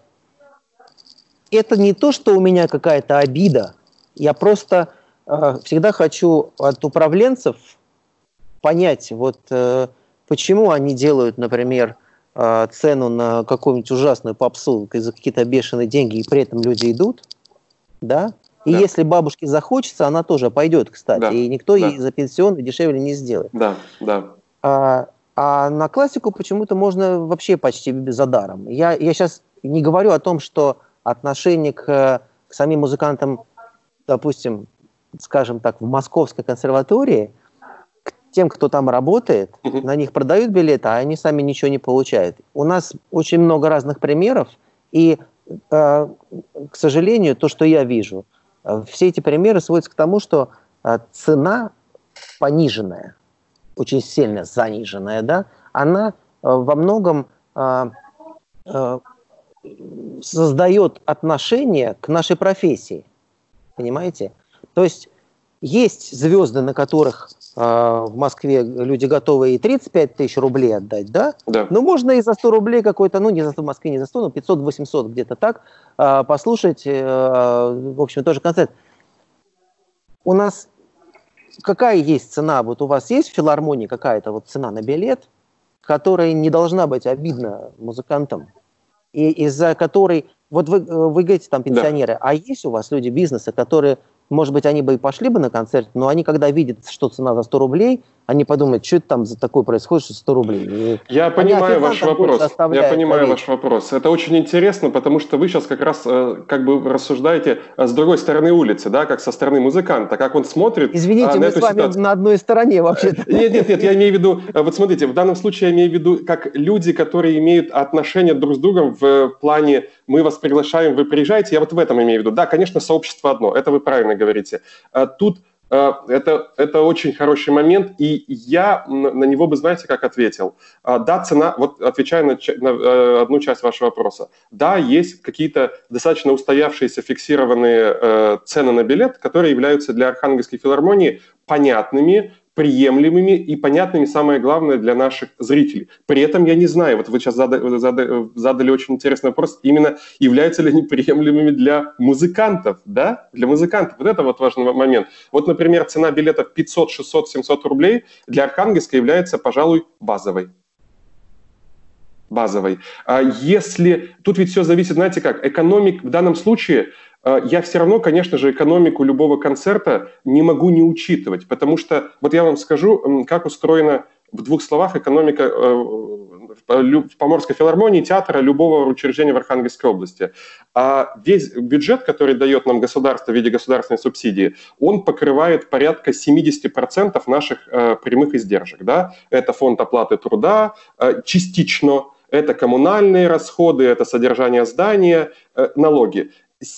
не то, что у меня какая-то обида. Я просто всегда хочу от управленцев понять, вот почему они делают, например, цену на какую-нибудь ужасную попсу за какие-то бешеные деньги, и при этом люди идут, да? И если бабушке захочется, она тоже пойдет, кстати, и никто ей за пенсионный дешевле не сделает. Да, да. А на классику почему-то можно вообще почти за даром. Я сейчас не говорю о том, что отношение к самим музыкантам, допустим, скажем так, в Московской консерватории, к тем, кто там работает, на них продают билеты, а они сами ничего не получают. У нас очень много разных примеров, и, к сожалению, то, что я вижу, все эти примеры сводятся к тому, что цена пониженная, очень сильно заниженная, да, она во многом создает отношение к нашей профессии. Понимаете? То есть звезды, на которых в Москве люди готовы и 35 тысяч рублей отдать, да? Да. Но можно и за 100 рублей какой-то, ну, не за 100, в Москве не за 100, но 500-800 где-то так, послушать, в общем, тоже концерт. У нас какая есть цена? Вот у вас есть в филармонии какая-то вот цена на билет, которая не должна быть обидна музыкантам, и из-за которой... Вот вы говорите, там, пенсионеры, а есть у вас люди бизнеса, которые... Может быть, они бы и пошли бы на концерт, но они, когда видят, что цена за 100 рублей, они подумают, что это там за такое происходит, что 100 рублей. Я понимаю ваш вопрос. Я понимаю ваш вопрос. Это очень интересно, потому что вы сейчас как раз как бы рассуждаете с другой стороны улицы, да, как со стороны музыканта, как он смотрит. Извините, мы с вами на одной стороне вообще-то. Нет, я имею в виду, вот смотрите, в данном случае я имею в виду, как люди, которые имеют отношения друг с другом в плане «мы вас приглашаем, вы приезжаете», я вот в этом имею в виду. Да, конечно, сообщество одно, это вы правильно говорите. Тут это очень хороший момент, и я на него бы, знаете, как ответил. Да, цена, вот отвечая на одну часть вашего вопроса, да, есть какие-то достаточно устоявшиеся фиксированные цены на билет, которые являются для Архангельской филармонии понятными, приемлемыми и понятными, самое главное, для наших зрителей. При этом я не знаю, вот вы сейчас задали очень интересный вопрос, именно являются ли они приемлемыми для музыкантов, да? Для музыкантов. Вот это вот важный момент. Вот, например, цена билетов 500, 600, 700 рублей для Архангельска является, пожалуй, базовой. Если... Тут ведь все зависит, знаете как, экономик в данном случае... Я все равно, конечно же, экономику любого концерта не могу не учитывать, потому что, вот я вам скажу, как устроена в двух словах экономика в Поморской филармонии, театра, любого учреждения в Архангельской области. А весь бюджет, который дает нам государство в виде государственной субсидии, он покрывает порядка 70% наших прямых издержек. Да? Это фонд оплаты труда частично, это коммунальные расходы, это содержание здания, налоги.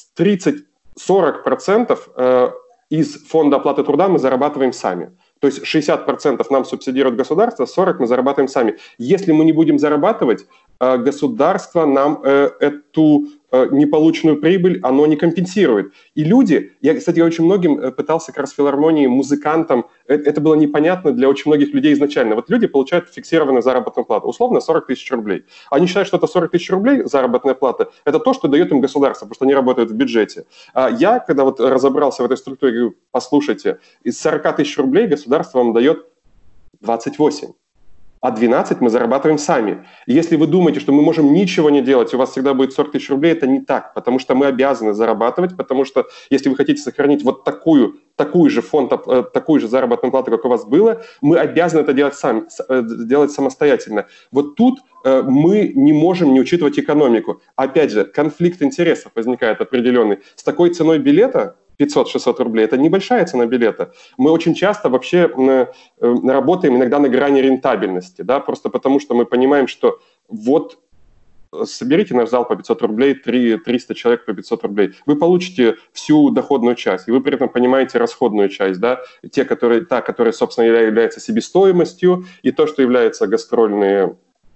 30-40% из фонда оплаты труда мы зарабатываем сами. То есть 60% нам субсидирует государство, 40% мы зарабатываем сами. Если мы не будем зарабатывать, государство нам эту неполученную прибыль, оно не компенсирует. И люди, кстати, я очень многим пытался как раз в филармонии, музыкантам, это было непонятно для очень многих людей изначально. Вот люди получают фиксированную заработную плату, условно 40 тысяч рублей. Они считают, что это 40 тысяч рублей заработная плата, это то, что дает им государство, потому что они работают в бюджете. А я, когда вот разобрался в этой структуре, говорю, послушайте, из 40 тысяч рублей государство вам дает 28. А 12 мы зарабатываем сами. И если вы думаете, что мы можем ничего не делать, и у вас всегда будет 40 тысяч рублей, это не так, потому что мы обязаны зарабатывать, потому что если вы хотите сохранить вот такую же фонд, такую же заработную плату, как у вас было, мы обязаны это делать сами, делать самостоятельно. Вот тут мы не можем не учитывать экономику. Опять же, конфликт интересов возникает определенный. С такой ценой билета 500-600 рублей – это небольшая цена билета. Мы очень часто вообще работаем иногда на грани рентабельности, да, просто потому что мы понимаем, что вот соберите наш зал по 500 рублей, 300 человек по 500 рублей. Вы получите всю доходную часть, и вы при этом понимаете расходную часть, да, которая, собственно, является себестоимостью, и то, что является гастрольные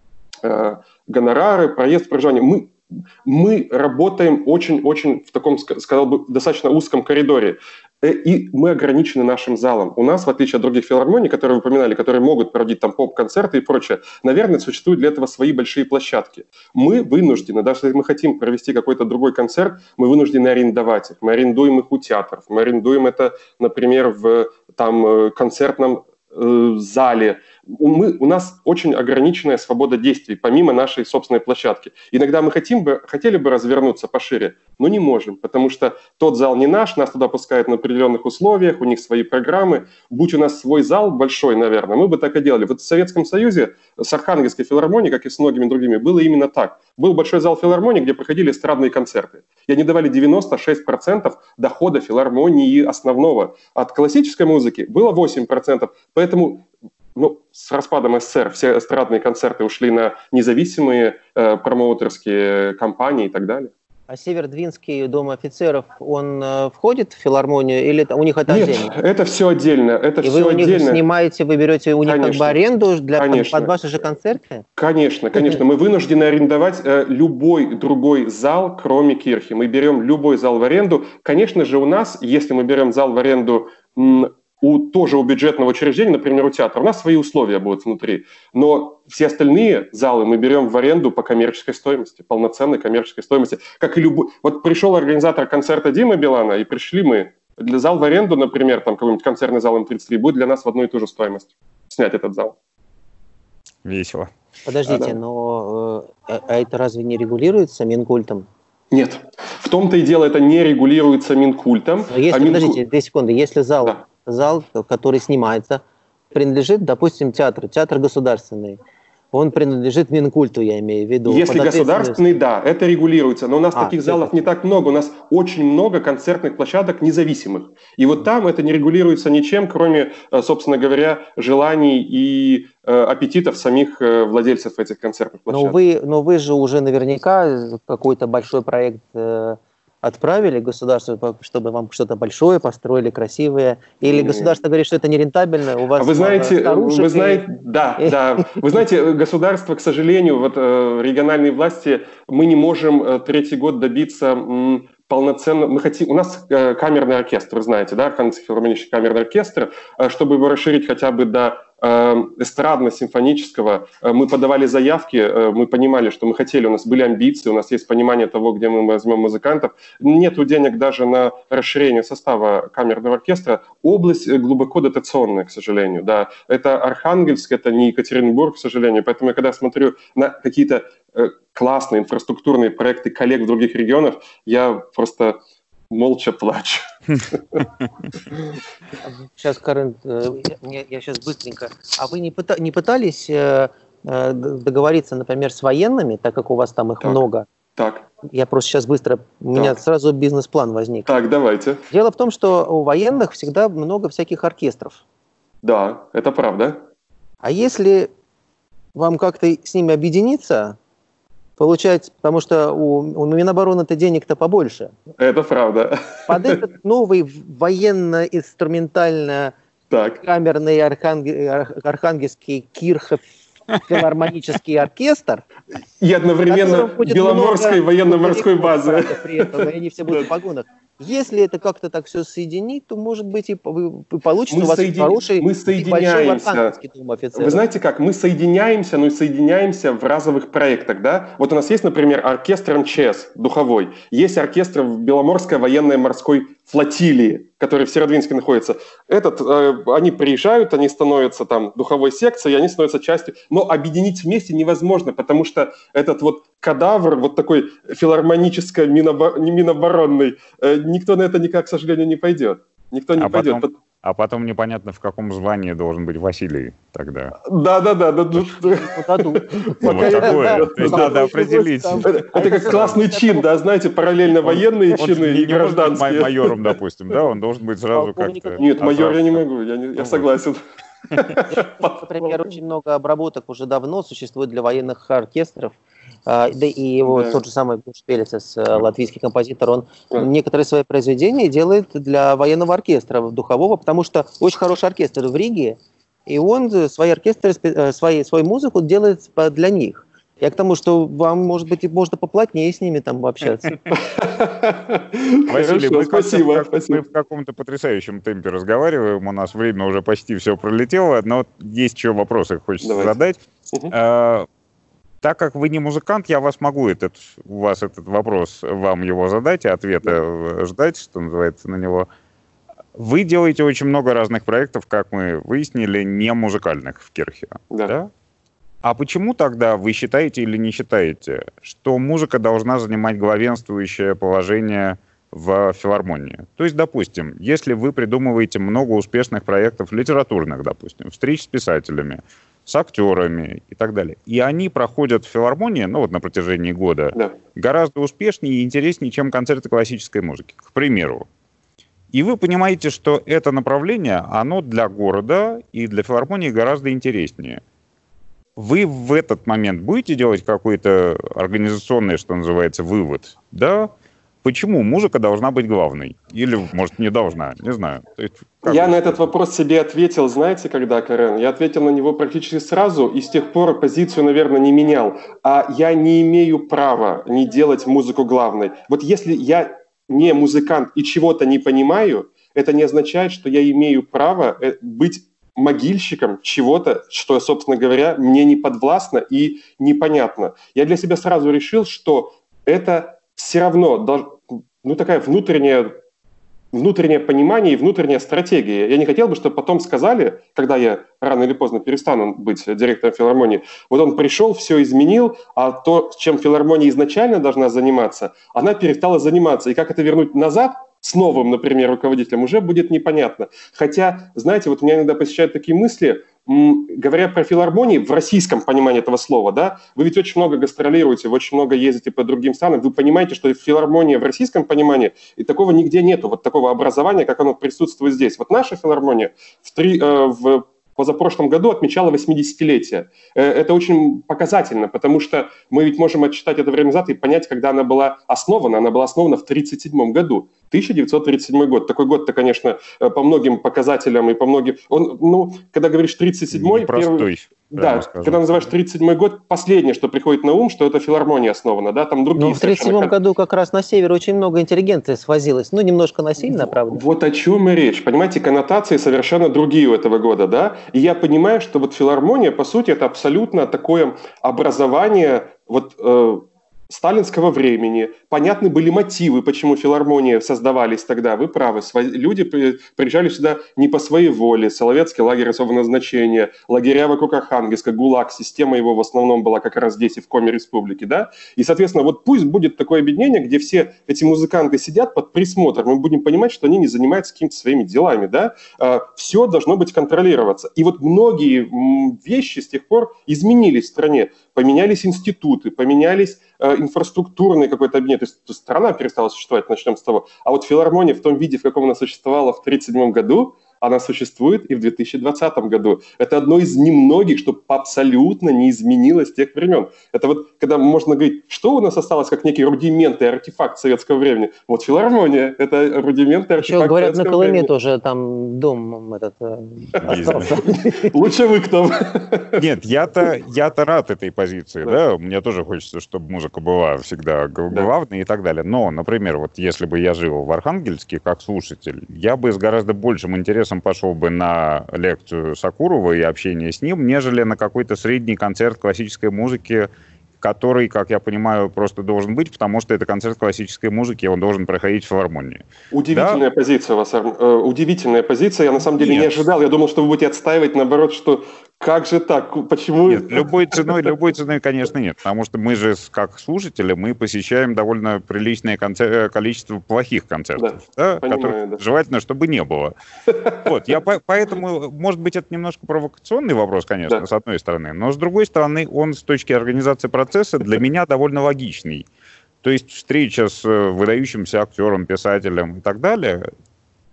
гонорары, проезд, проживание. Мы работаем очень-очень в таком, сказал бы, достаточно узком коридоре. И мы ограничены нашим залом. У нас, в отличие от других филармоний, которые вы упоминали, которые могут проводить там поп-концерты и прочее, наверное, существуют для этого свои большие площадки. Мы вынуждены, даже если мы хотим провести какой-то другой концерт, мы вынуждены арендовать их. Мы арендуем их у театров, мы арендуем это, например, в концертном зале. У нас очень ограниченная свобода действий, помимо нашей собственной площадки. Иногда мы хотели бы развернуться пошире, но не можем, потому что тот зал не наш, нас туда пускают на определенных условиях, у них свои программы. Будь у нас свой зал большой, наверное, мы бы так и делали. Вот в Советском Союзе с Архангельской филармонией, как и с многими другими, было именно так. Был большой зал филармонии, где проходили эстрадные концерты. И они давали 96% дохода филармонии основного. От классической музыки было 8%. Поэтому с распадом СССР все эстрадные концерты ушли на независимые промоутерские компании и так далее. А Северодвинский дом офицеров, он входит в филармонию или у них это отдельно? Нет, это все отдельно. И вы у них снимаете, вы берете у них как бы аренду под ваши же концерты? Конечно. Мы вынуждены арендовать любой другой зал, кроме кирхи. Мы берем любой зал в аренду. Конечно же, у нас, если мы берем зал в аренду тоже у бюджетного учреждения, например, у театра, у нас свои условия будут внутри. Но все остальные залы мы берем в аренду по коммерческой стоимости, полноценной коммерческой стоимости. Как и любой. Вот пришел организатор концерта Димы Билана, и пришли мы. Для зал в аренду, например, там какой-нибудь концертный зал М33, будет для нас в одну и ту же стоимость снять этот зал. Весело. Подождите, но это разве не регулируется Минкультом? Нет. В том-то и дело, это не регулируется Минкультом. Подождите, 2 секунды. Если зал, который снимается, принадлежит, допустим, театр государственный, он принадлежит Минкульту, я имею в виду. Если государственный, да, это регулируется. Но у нас таких залов не так много. У нас очень много концертных площадок независимых. И вот там это не регулируется ничем, кроме, собственно говоря, желаний и аппетитов самих владельцев этих концертных площадок. Но вы же уже наверняка какой-то большой проект отправили государству, чтобы вам что-то большое построили, красивое, или государство говорит, что это нерентабельно, у вас вы знаете, да. Вы знаете, государство, к сожалению, региональные власти, мы не можем 3-й год добиться полноценно. У нас камерный оркестр, вы знаете, да, Архангельский филармонический камерный оркестр, чтобы его расширить хотя бы до эстрадно-симфонического, мы подавали заявки, мы понимали, что мы хотели, у нас были амбиции, у нас есть понимание того, где мы возьмем музыкантов. Нету денег даже на расширение состава камерного оркестра. Область глубоко дотационная, к сожалению. Да. Это Архангельск, это не Екатеринбург, к сожалению. Поэтому я когда смотрю на какие-то классные инфраструктурные проекты коллег в других регионах, я просто молча плачу. Сейчас, Карен, я сейчас быстренько. А вы не пытались договориться, например, с военными, так как у вас там их много? Так. Я просто сейчас быстро... У меня сразу бизнес-план возник. Так, давайте. Дело в том, что у военных всегда много всяких оркестров. Да, это правда. А если вам как-то с ними объединиться... Получается, потому что у Минобороны-то денег-то побольше. Это правда. Под этот новый военно-инструментально-камерный архангельский филармонический оркестр. И одновременно Беломорской военно-морской базы. При этом, и они все будут в погонах. Если это как-то так все соединить, то, может быть, и получится у вас хороший и большой Архангельский дом офицеров. Вы знаете как? Мы соединяемся, но и соединяемся в разовых проектах, да? Вот у нас есть, например, оркестр МЧС, духовой. Есть оркестр в Беломорской военной морской флотилии, который в Северодвинске находится. Они приезжают, они становятся там духовой секцией, они становятся частью. Но объединить вместе невозможно, потому что этот вот кадавр, вот такой филармоническо-миноборонный, никто на это никак, к сожалению, не пойдет. Никто не пойдет. А потом непонятно, в каком звании должен быть Василий тогда. Да. Вот такое. То есть надо определить. Это как классный чин, да, знаете, параллельно военные чины и гражданские. Майором, допустим, да? Он должен быть сразу как-то... Нет, майор я не могу, я согласен. Например, очень много обработок уже давно существует для военных оркестров. Да и его тот же самый Шпелец, латвийский композитор, он некоторые свои произведения делает для военного оркестра духового, потому что очень хороший оркестр в Риге, и он свои оркестры, свою музыку делает для них. Я к тому, что вам, может быть, можно поплотнее с ними там общаться. Василий, мы в каком-то потрясающем темпе разговариваем, у нас время уже почти все пролетело, но есть еще вопросы, хочется задать. Так как вы не музыкант, я вас могу у вас этот вопрос, вам его задать и ответа ждать, что называется, на него. Вы делаете очень много разных проектов, как мы выяснили, не музыкальных в Кирхе. Да? А почему тогда вы считаете или не считаете, что музыка должна занимать главенствующее положение в филармонии? То есть, допустим, если вы придумываете много успешных проектов литературных, допустим, встреч с писателями, с актерами и так далее, и они проходят в филармонии, на протяжении года, гораздо успешнее и интереснее, чем концерты классической музыки, к примеру. И вы понимаете, что это направление, оно для города и для филармонии гораздо интереснее. Вы в этот момент будете делать какой-то организационный, что называется, вывод, да? Почему музыка должна быть главной? Или, может, не должна? Не знаю. Я на этот вопрос себе ответил, знаете, когда, Карен? Я ответил на него практически сразу, и с тех пор позицию, наверное, не менял. А я не имею права не делать музыку главной. Вот если я не музыкант и чего-то не понимаю, это не означает, что я имею право быть могильщиком чего-то, что, собственно говоря, мне не подвластно и непонятно. Я для себя сразу решил, что это все равно такая внутреннее понимание и внутренняя стратегия. Я не хотел бы, чтобы потом сказали, когда я рано или поздно перестану быть директором филармонии, вот он пришел, все изменил, а то, чем филармония изначально должна заниматься, она перестала заниматься. И как это вернуть назад с новым, например, руководителем, уже будет непонятно. Хотя, знаете, вот меня иногда посещают такие мысли, говоря про филармонии, в российском понимании этого слова, да, вы ведь очень много гастролируете, вы очень много ездите по другим странам, вы понимаете, что филармония в российском понимании, и такого нигде нету, вот такого образования, как оно присутствует здесь. Вот наша филармония в позапрошлом году отмечала 80-летие. Это очень показательно, потому что мы ведь можем отсчитать это время назад и понять, когда она была основана. Она была основана в 1937 году. 1937 год. Такой год-то, конечно, по многим показателям и по многим... когда говоришь 37-й... Непростой. Да, когда называешь 1937 год, последнее, что приходит на ум, что это филармония основана, да, там другие... Но в 1937 году как раз на север очень много интеллигенции свозилось, немножко насильно, правда. Вот о чем и речь, понимаете, коннотации совершенно другие у этого года, да, и я понимаю, что вот филармония, по сути, это абсолютно такое образование, сталинского времени. Понятны были мотивы, почему филармонии создавались тогда. Вы правы. Люди приезжали сюда не по своей воле. Соловецкий лагерь особого назначения, лагеря вокруг Архангельска, ГУЛАГ. Система его в основном была как раз здесь и в Коми Республике. Да? И, соответственно, вот пусть будет такое объединение, где все эти музыканты сидят под присмотром. Мы будем понимать, что они не занимаются какими-то своими делами. Да? Все должно быть контролироваться. И вот многие вещи с тех пор изменились в стране. Поменялись институты, поменялись инфраструктурный какой-то объединение. То есть страна перестала существовать, начнем с того. А вот филармония в том виде, в каком она существовала в 1937 году, она существует и в 2020 году. Это одно из немногих, что абсолютно не изменилось с тех времен. Это вот, когда можно говорить, что у нас осталось как некий рудимент и артефакт советского времени. Вот филармония — это рудимент и артефакт еще говорят, советского на Колыме времени. Тоже там дом остался. Лучше вы кто? Нет, я-то рад этой позиции, да. Мне тоже хочется, чтобы музыка была всегда главной и так далее. Но, например, вот если бы я жил в Архангельске как слушатель, я бы с гораздо большим интересом пошел бы на лекцию Сакурова и общение с ним, нежели на какой-то средний концерт классической музыки, который, как я понимаю, просто должен быть, потому что это концерт классической музыки, он должен проходить в филармонии. Удивительная позиция у вас, удивительная позиция. Я на самом деле не ожидал. Я думал, что вы будете отстаивать, наоборот, что как же так, почему... Нет, любой ценой, конечно, нет, потому что мы же, как слушатели, мы посещаем довольно приличное количество плохих концертов, которых желательно, чтобы не было. Вот, поэтому, может быть, это немножко провокационный вопрос, конечно, с одной стороны, но с другой стороны, он с точки организации процесса для меня довольно логичный. То есть встреча с выдающимся актером, писателем и так далее,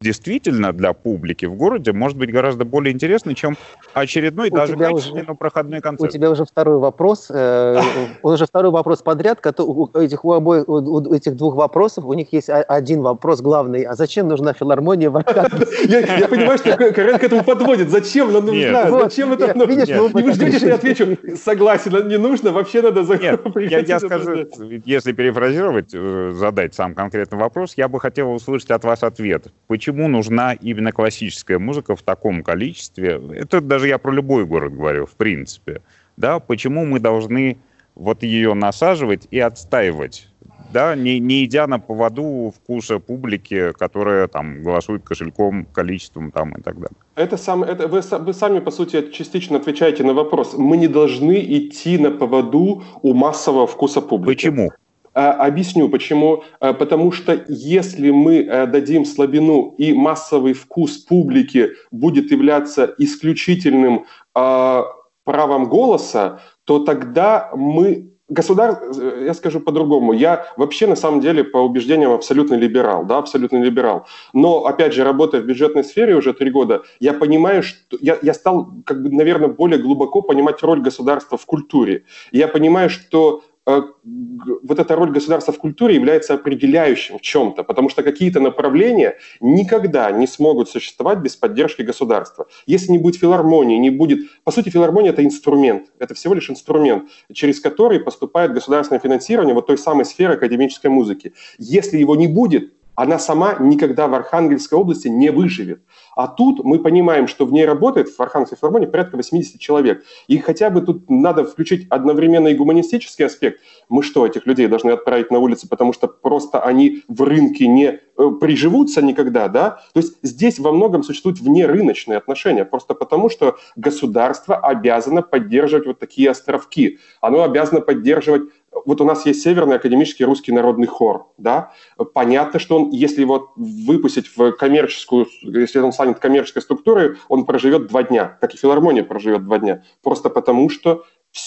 действительно для публики в городе может быть гораздо более интересный, чем очередной, даже качественный, но проходной концерт. У тебя уже второй вопрос. Уже второй вопрос подряд. У этих двух вопросов у них есть один вопрос главный. А зачем нужна филармония в Архангельске? Я понимаю, что Карен к этому подводит. Зачем она нужна? Зачем это нужно? И вы ждете, что я отвечу, согласен, не нужно, вообще надо... Нет, я скажу, если перефразировать, задать сам конкретный вопрос, я бы хотел услышать от вас ответ. Почему нужна именно классическая музыка в таком количестве? Это даже я про любой город говорю, в принципе. Да? Почему мы должны вот ее насаживать и отстаивать? Да? Не идя на поводу вкуса публики, которая там голосует кошельком, количеством там, и так далее. Вы сами, по сути, частично отвечаете на вопрос. Мы не должны идти на поводу у массового вкуса публики. Почему? Объясню, почему. Потому что если мы дадим слабину и массовый вкус публики будет являться исключительным правом голоса, то тогда я скажу по-другому, я вообще на самом деле по убеждениям абсолютный либерал, да, абсолютный либерал. Но, опять же, работая в бюджетной сфере уже 3 года, я понимаю, что я стал, наверное, более глубоко понимать роль государства в культуре. Я понимаю, что вот эта роль государства в культуре является определяющим в чем-то, потому что какие-то направления никогда не смогут существовать без поддержки государства. Если не будет филармонии, не будет... По сути, филармония – это инструмент, это всего лишь инструмент, через который поступает государственное финансирование вот той самой сферы академической музыки. Если его не будет, она сама никогда в Архангельской области не выживет. А тут мы понимаем, что в ней работает, в Архангельской филармонии, порядка 80 человек. И хотя бы тут надо включить одновременно и гуманистический аспект. Мы что, этих людей должны отправить на улицы, потому что просто они в рынке не приживутся никогда, да? То есть здесь во многом существуют внерыночные отношения, просто потому что государство обязано поддерживать вот такие островки. Оно обязано поддерживать. Вот у нас есть Северный академический русский народный хор, да? Понятно, что он, если его выпустить в коммерческую, если он станет коммерческой структурой, он проживет 2 дня, как и филармония проживет 2 дня. Просто потому что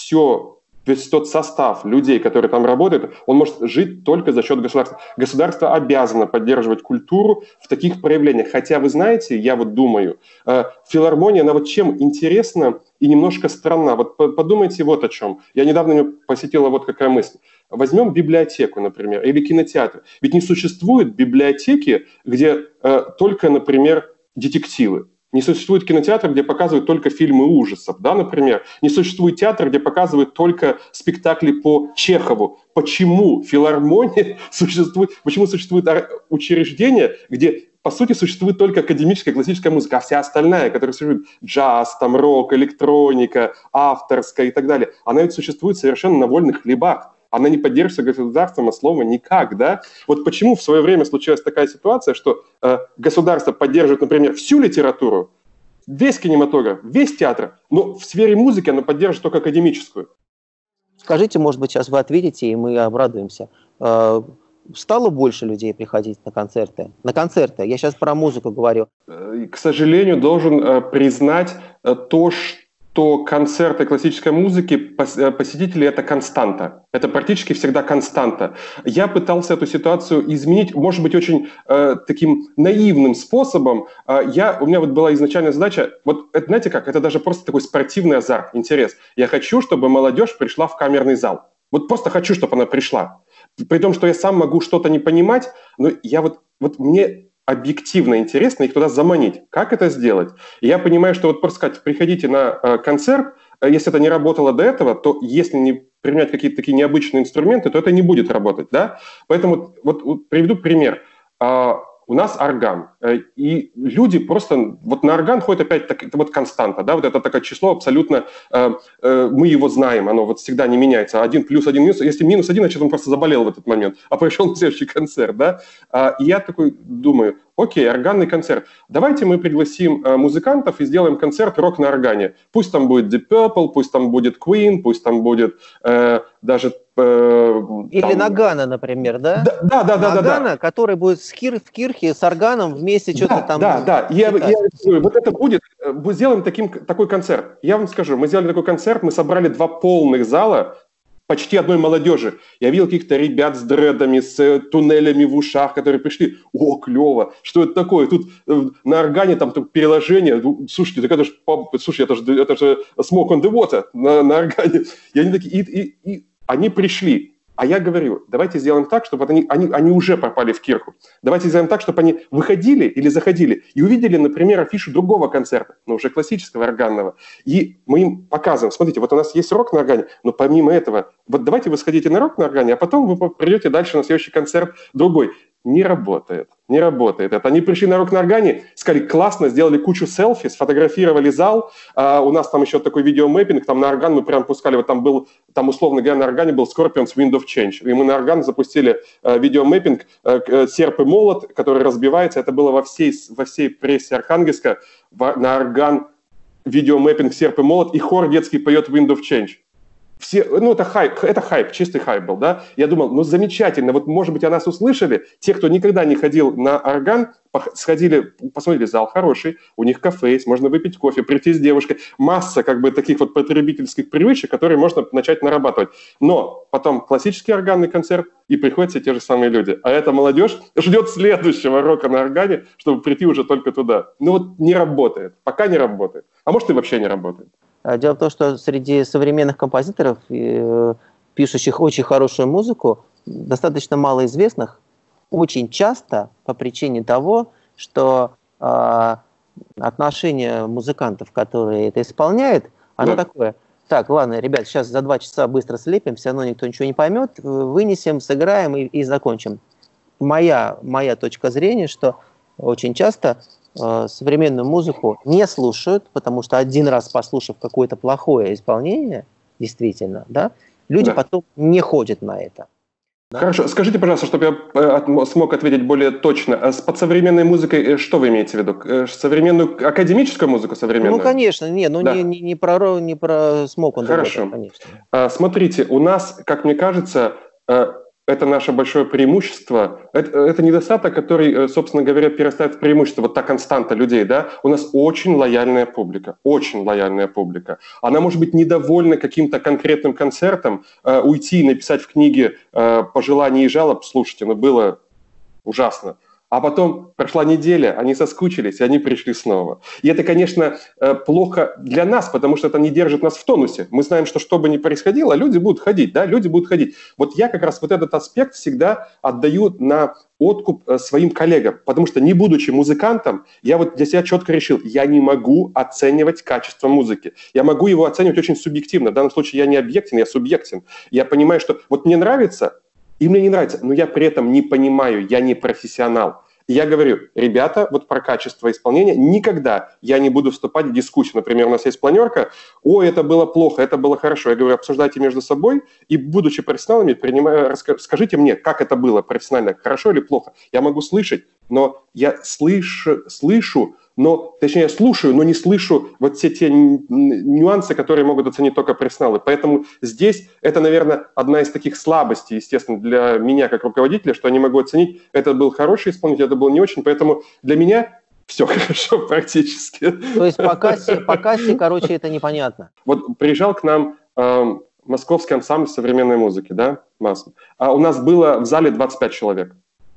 весь тот состав людей, которые там работают, он может жить только за счет государства. Государство обязано поддерживать культуру в таких проявлениях. Хотя, вы знаете, я вот думаю, филармония, она вот чем интересна и немножко странна. Вот подумайте вот о чем. Я недавно меня посетила вот какая мысль. Возьмем библиотеку, например, или кинотеатр. Ведь не существует библиотеки, где только, например, детективы. Не существует кинотеатра, где показывают только фильмы ужасов, да, например. Не существует театра, где показывают только спектакли по Чехову. Почему филармония существует? Почему существует учреждение, где, по сути, существует только академическая классическая музыка, а вся остальная, которая существует, джаз, там, рок, электроника, авторская и так далее, она ведь существует совершенно на вольных хлебах. Она не поддерживается государством, а слово никак, да? Вот почему в свое время случилась такая ситуация, что государство поддерживает, например, всю литературу, весь кинематограф, весь театр, но в сфере музыки она поддерживает только академическую. Скажите, может быть, сейчас вы ответите, и мы обрадуемся. Стало больше людей приходить на концерты? На концерты, я сейчас про музыку говорю. К сожалению, должен признать то, что концерты классической музыки, посетители – это константа. Это практически всегда константа. Я пытался эту ситуацию изменить, может быть, очень таким наивным способом. У меня вот была изначальная задача, вот это, знаете как, это даже просто такой спортивный азарт, интерес. Я хочу, чтобы молодежь пришла в камерный зал. Вот просто хочу, чтобы она пришла. При том, что я сам могу что-то не понимать, но я вот мне объективно интересно их туда заманить. Как это сделать? И я понимаю, что вот просто сказать, приходите на концерт, если это не работало до этого, то если не применять какие-то такие необычные инструменты, то это не будет работать, да? Поэтому вот приведу пример. У нас орган, и люди просто вот на орган ходят опять так, это вот константа, да, вот это такое число абсолютно, мы его знаем, оно вот всегда не меняется, 1 плюс 1 минус, если минус 1, значит он просто заболел в этот момент, а пришел на следующий концерт, да, и я такой думаю, окей, органный концерт, давайте мы пригласим музыкантов и сделаем концерт рок на органе, пусть там будет Deep Purple, пусть там будет Queen, пусть там будет даже... Или Нагано, например, да? Да. Нагано, который будет в Кирхе с органом вместе что-то там... Да. Я вот это будет... Сделаем такой концерт. Я вам скажу, мы сделали такой концерт, мы собрали 2 полных зала, почти одной молодежи. Я видел каких-то ребят с дредами, с туннелями в ушах, которые пришли. О, клево, что это такое? Тут на органе там переложение. Слушайте, так это же Smoke on the Water на органе. И они такие, и они пришли. А я говорю, давайте сделаем так, чтобы они уже попали в кирху. Давайте сделаем так, чтобы они выходили или заходили и увидели, например, афишу другого концерта, но уже классического органного. И мы им показываем, смотрите, вот у нас есть рок на органе, но помимо этого, вот давайте вы сходите на рок на органе, а потом вы придете дальше на следующий концерт другой. Не работает, не работает. Это они пришли на рок на органе, сказали, классно, сделали кучу селфи, сфотографировали зал. У нас там еще такой видеомэппинг, там на орган мы прям пускали, вот там условно говоря, на органе был Scorpions Wind of Change. И мы на орган запустили видеомэппинг «Серп и молот», который разбивается. Это было во всей прессе Архангельска. На орган видеомэппинг «Серп и молот», и хор детский поет «Wind of Change». Все, это хайп, чистый хайп был, да. Я думал, замечательно, вот, может быть, о нас услышали. Те, кто никогда не ходил на орган, сходили, посмотрели, зал хороший, у них кафе есть, можно выпить кофе, прийти с девушкой. Масса, таких вот потребительских привычек, которые можно начать нарабатывать. Но потом классический органный концерт, и приходят все те же самые люди. А эта молодежь ждет следующего рока на органе, чтобы прийти уже только туда. Не работает, пока не работает. А может, и вообще не работает. Дело в том, что среди современных композиторов, пишущих очень хорошую музыку, достаточно малоизвестных, очень часто по причине того, что отношение музыкантов, которые это исполняют, оно такое: так, ладно, ребят, сейчас за 2 часа быстро слепим, все равно никто ничего не поймет, вынесем, сыграем и закончим. Моя точка зрения, что очень часто современную музыку не слушают, потому что один раз послушав какое-то плохое исполнение, действительно, да, люди потом не ходят на это. Да? Хорошо, скажите, пожалуйста, чтобы я смог ответить более точно. Под современной музыкой что вы имеете в виду? Современную академическую музыку современную? Конечно, не про Smoke on the Water, хорошо. Конечно. Смотрите, у нас, как мне кажется, это наше большое преимущество. Это недостаток, который, собственно говоря, перерастает в преимущество. Вот та константа людей, да? У нас очень лояльная публика. Очень лояльная публика. Она может быть недовольна каким-то конкретным концертом, уйти и написать в книге пожеланий и жалоб. Слушайте, было ужасно. А потом прошла неделя, они соскучились, и они пришли снова. И это, конечно, плохо для нас, потому что это не держит нас в тонусе. Мы знаем, что бы ни происходило, люди будут ходить, да, люди будут ходить. Вот я как раз вот этот аспект всегда отдаю на откуп своим коллегам, потому что, не будучи музыкантом, я вот для себя четко решил, я не могу оценивать качество музыки. Я могу его оценивать очень субъективно. В данном случае я не объектен, я субъектен. Я понимаю, что вот мне нравится, и мне не нравится, но я при этом не понимаю, я не профессионал. И я говорю, ребята, вот про качество исполнения никогда я не буду вступать в дискуссию. Например, у нас есть планерка, это было плохо, это было хорошо. Я говорю, обсуждайте между собой и, будучи профессионалами, скажите мне, как это было профессионально, хорошо или плохо. Я могу слышать, но я слышу, точнее, я слушаю, но не слышу вот все те нюансы, которые могут оценить только профессионалы. Поэтому здесь это, наверное, одна из таких слабостей, естественно, для меня как руководителя, что я не могу оценить, это был хороший исполнитель, это был не очень. Поэтому для меня все хорошо практически. То есть по кассе, короче, это непонятно. Вот приезжал к нам московский ансамбль современной музыки, да, масса. А у нас было в зале 25 человек.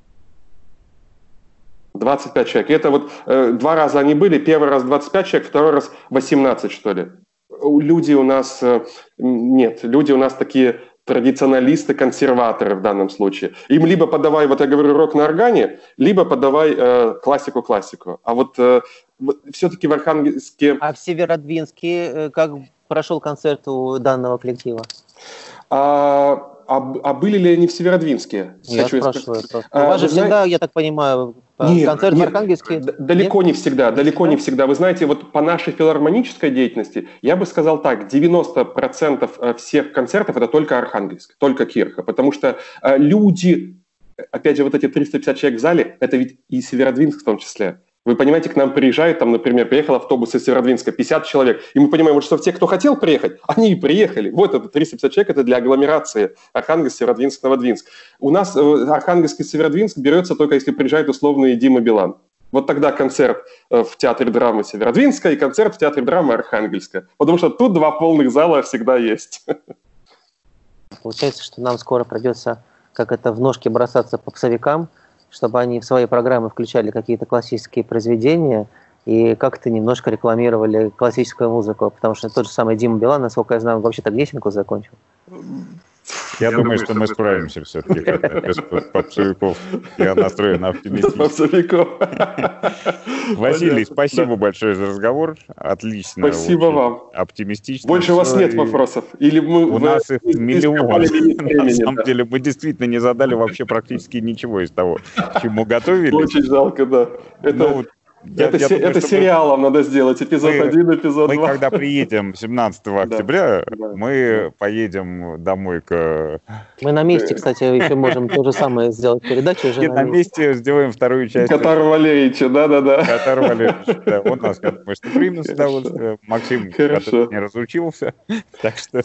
25 человек. И это вот 2 раза они были. Первый раз 25 человек, второй раз 18, что ли. Люди у нас нет. Люди у нас такие традиционалисты, консерваторы в данном случае. Им либо подавай, вот я говорю, рок на органе, либо подавай классику. А вот все-таки в Архангельске... А в Северодвинске как прошел концерт у данного коллектива? А были ли они в Северодвинске? Я спрашиваю. У вас же всегда, я так понимаю, концерт в Архангельске? Далеко не всегда, не всегда. Вы знаете, вот по нашей филармонической деятельности, я бы сказал так, 90% всех концертов это только Архангельск, только Кирха, потому что люди, опять же, вот эти 350 человек в зале, это ведь и Северодвинск в том числе. Вы понимаете, к нам приезжают, там, например, приехал автобус из Северодвинска, 50 человек, и мы понимаем, что те, кто хотел приехать, они и приехали. Вот это 350 человек, это для агломерации Архангельск, Северодвинск, Новодвинск. У нас Архангельск и Северодвинск берется только если приезжает условный Дима Билан. Вот тогда концерт в Театре драмы Северодвинска и концерт в Театре драмы Архангельска. Потому что тут 2 полных зала всегда есть. Получается, что нам скоро придется, как это, в ножки бросаться попсовикам, чтобы они в свои программы включали какие-то классические произведения и как-то немножко рекламировали классическую музыку, потому что тот же самый Дима Билан, насколько я знаю, вообще-то песенку закончил. Я думаю, что мы справимся все-таки без попсовиков. Я настроен оптимистично. Василий, спасибо большое за разговор. Отлично. Спасибо вам. Оптимистично. Больше у вас нет вопросов? Или у нас их миллион. На самом деле мы действительно не задали вообще практически ничего из того, к чему готовились. Очень жалко, да. Это сериалом надо сделать, эпизод 1, эпизод 2. Мы когда приедем 17 октября, мы поедем домой к... Мы на месте, кстати, еще можем то же самое сделать передачу. Уже на месте сделаем вторую часть. Катару Валерьевича, да-да-да. Катару Валерьевича, да. Он нас, я думаю, что примет с удовольствием. Максим не разучился. Так что...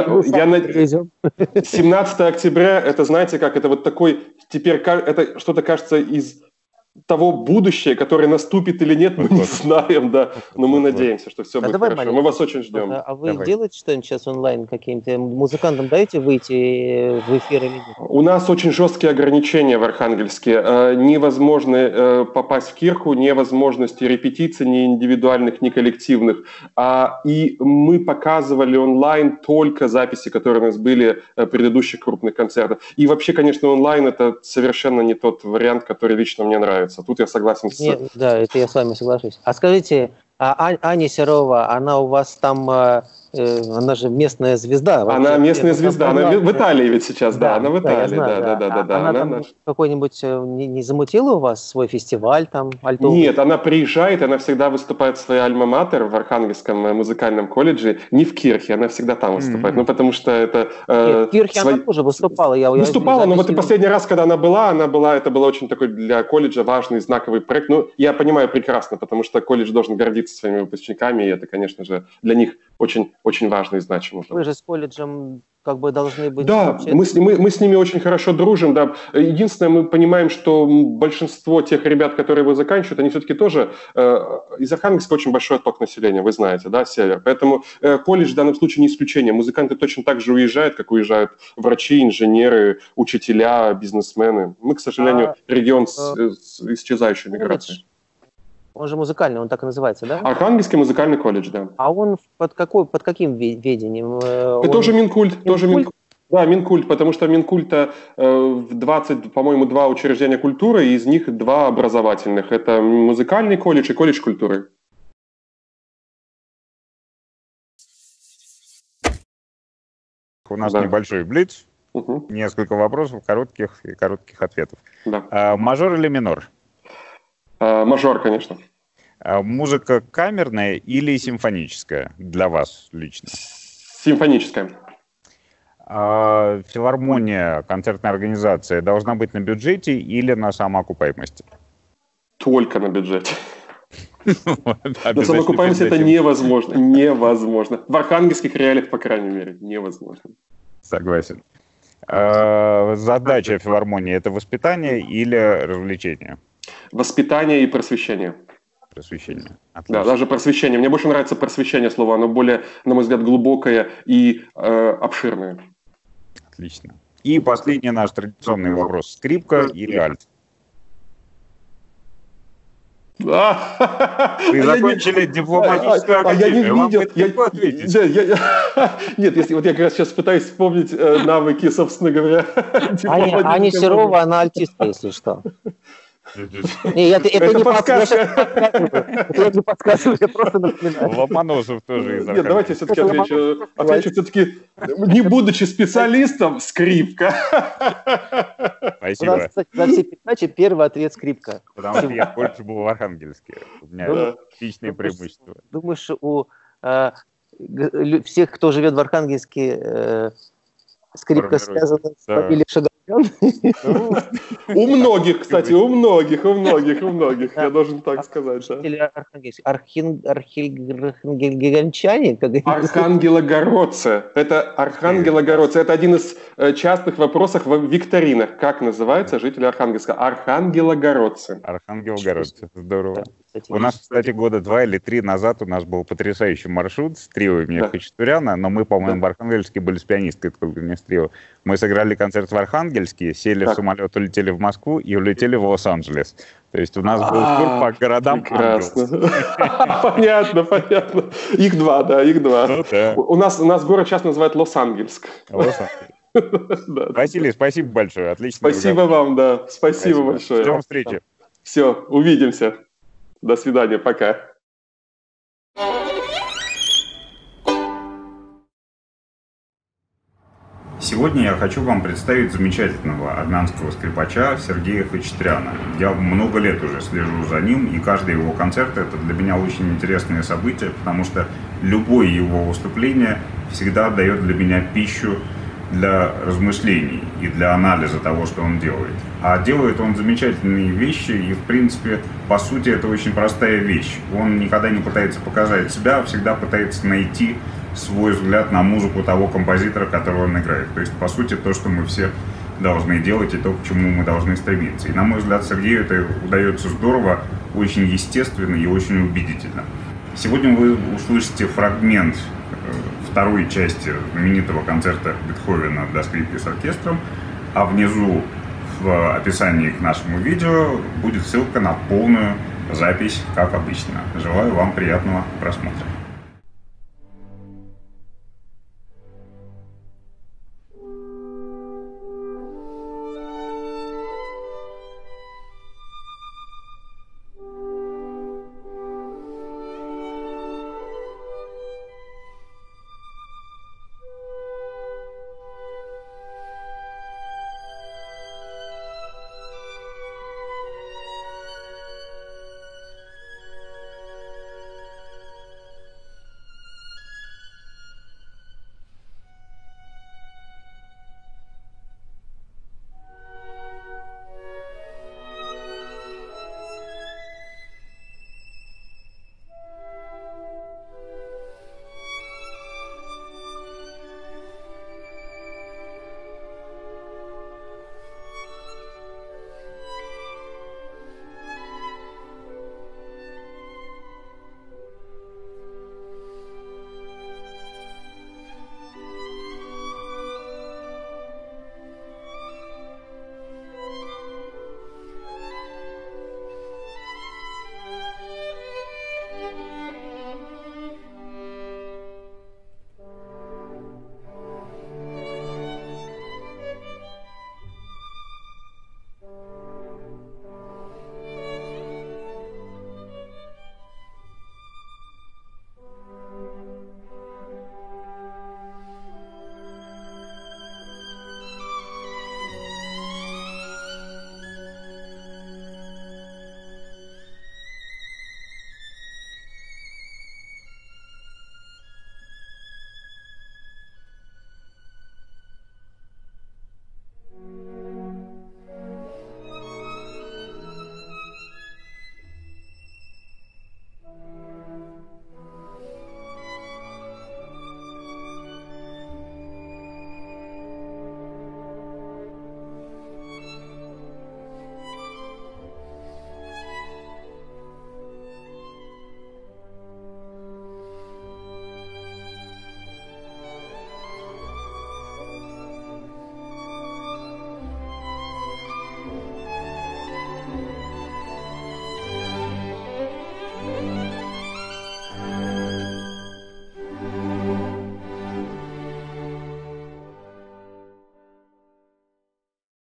17 октября, это, знаете, как, это вот такой... Теперь это что-то, кажется, из... того будущее, которое наступит или нет, мы не знаем, да. Но мы надеемся, что все будет хорошо. Мы вас очень ждем. А вы делаете что-нибудь сейчас онлайн каким-то музыкантам? Даете выйти в эфир или нет? У нас очень жесткие ограничения в Архангельске. Невозможно попасть в кирху, невозможности репетиций ни индивидуальных, ни коллективных. И мы показывали онлайн только записи, которые у нас были предыдущих крупных концертов. И вообще, конечно, онлайн — это совершенно не тот вариант, который лично мне нравится. Тут я согласен с... Нет, да, это я с вами соглашусь. А скажите, Аня Серова, она у вас там, она же местная звезда. Она местная звезда, она в Италии ведь сейчас, да, она в Италии, да. Она какой-нибудь не замутила у вас свой фестиваль там? Альтовый? Нет, она приезжает, она всегда выступает в своей альма-матер в Архангельском музыкальном колледже, не в Кирхе, она всегда там выступает, ну потому что это... Нет, в Кирхе она тоже выступала. Выступала, но вот и последний раз, когда она была, это был очень такой для колледжа важный, знаковый проект. Ну, я понимаю прекрасно, потому что колледж должен гордиться своими выпускниками, и это, конечно же, для них очень, очень важно и значимо. Вы же с колледжем как бы должны быть... Да, вообще... мы с ними очень хорошо дружим, да. Единственное, мы понимаем, что большинство тех ребят, которые его заканчивают, они все-таки тоже... из Архангельска очень большой отток населения, вы знаете, да, север. Поэтому колледж в данном случае не исключение. Музыканты точно так же уезжают, как уезжают врачи, инженеры, учителя, бизнесмены. Мы, к сожалению, регион с исчезающей миграцией. Он же музыкальный, он так и называется, да? Архангельский музыкальный колледж, да. А он под каким ведением? Тоже Минкульт, тоже Минкульт. Да, Минкульт, потому что Минкульта 20, по-моему, 2 учреждения культуры, и из них 2 образовательных. Это музыкальный колледж и колледж культуры. У нас небольшой блиц, несколько вопросов, коротких ответов. Да. Мажор или минор? Мажор, конечно. Музыка камерная или симфоническая для вас лично? Симфоническая. Филармония, концертная организация должна быть на бюджете или на самоокупаемости? Только на бюджете. На самоокупаемости это невозможно. Невозможно. В архангельских реалиях, по крайней мере, невозможно. Согласен. Задача филармонии — это воспитание или развлечение? Воспитание и просвещение. Просвещение. Отлично. Да, даже просвещение. Мне больше нравится просвещение слово. Оно более, на мой взгляд, глубокое и обширное. Отлично. И последний наш традиционный вопрос. Скрипка или альт? Вы закончили дипломатическую академию. Я не видел. Нет, вот я как раз сейчас пытаюсь вспомнить навыки, собственно говоря. Аня Серова, она альтистка, если что. Это подсказка. Я не подсказываю, я просто напоминаю. Ломоносов тоже из Архангельска. Нет, давайте все-таки отвечу все-таки, не будучи специалистом, скрипка. Спасибо. У нас, кстати, за все передачи первый ответ скрипка. Потому что я больше был в Архангельске. У меня личные преимущества. Думаешь, у всех, кто живет в Архангельске, скрипка связана с фамилией Шагалян? У многих, кстати, у многих, я должен так сказать. Или архангельчане? Архангелогородцы. Это архангелогородцы. Это один из частых вопросов в викторинах. Как называются жители Архангельска? Архангелогородцы. Архангелогородцы. Здорово. кстати. У нас, кстати, года 2 или 3 назад у нас был потрясающий маршрут с трио имени Хачатуряна, но мы, по-моему, в Архангельске были с пианисткой, только не с трио. Мы сыграли концерт в Архангельске, сели в самолет, улетели в Москву и улетели в Лос-Анджелес. То есть у нас был тур по городам. Прекрасно. Понятно. Их два. У нас город сейчас называют Лос-Ангельск. Василий, спасибо большое. Отлично. Спасибо вам, да. Спасибо большое. Ждем встречи. Все, увидимся. До свидания, пока. Сегодня я хочу вам представить замечательного армянского скрипача Сергея Хачатуряна. Я много лет уже слежу за ним, и каждый его концерт — это для меня очень интересное событие, потому что любое его выступление всегда дает для меня пищу для размышлений и для анализа того, что он делает. А делает он замечательные вещи, и, в принципе, по сути, это очень простая вещь. Он никогда не пытается показать себя, а всегда пытается найти свой взгляд на музыку того композитора, которого он играет. То есть, по сути, то, что мы все должны делать, и то, к чему мы должны стремиться. И, на мой взгляд, Сергею это удается здорово, очень естественно и очень убедительно. Сегодня вы услышите фрагмент второй части знаменитого концерта Бетховена для скрипки с оркестром, а внизу в описании к нашему видео будет ссылка на полную запись, как обычно. Желаю вам приятного просмотра.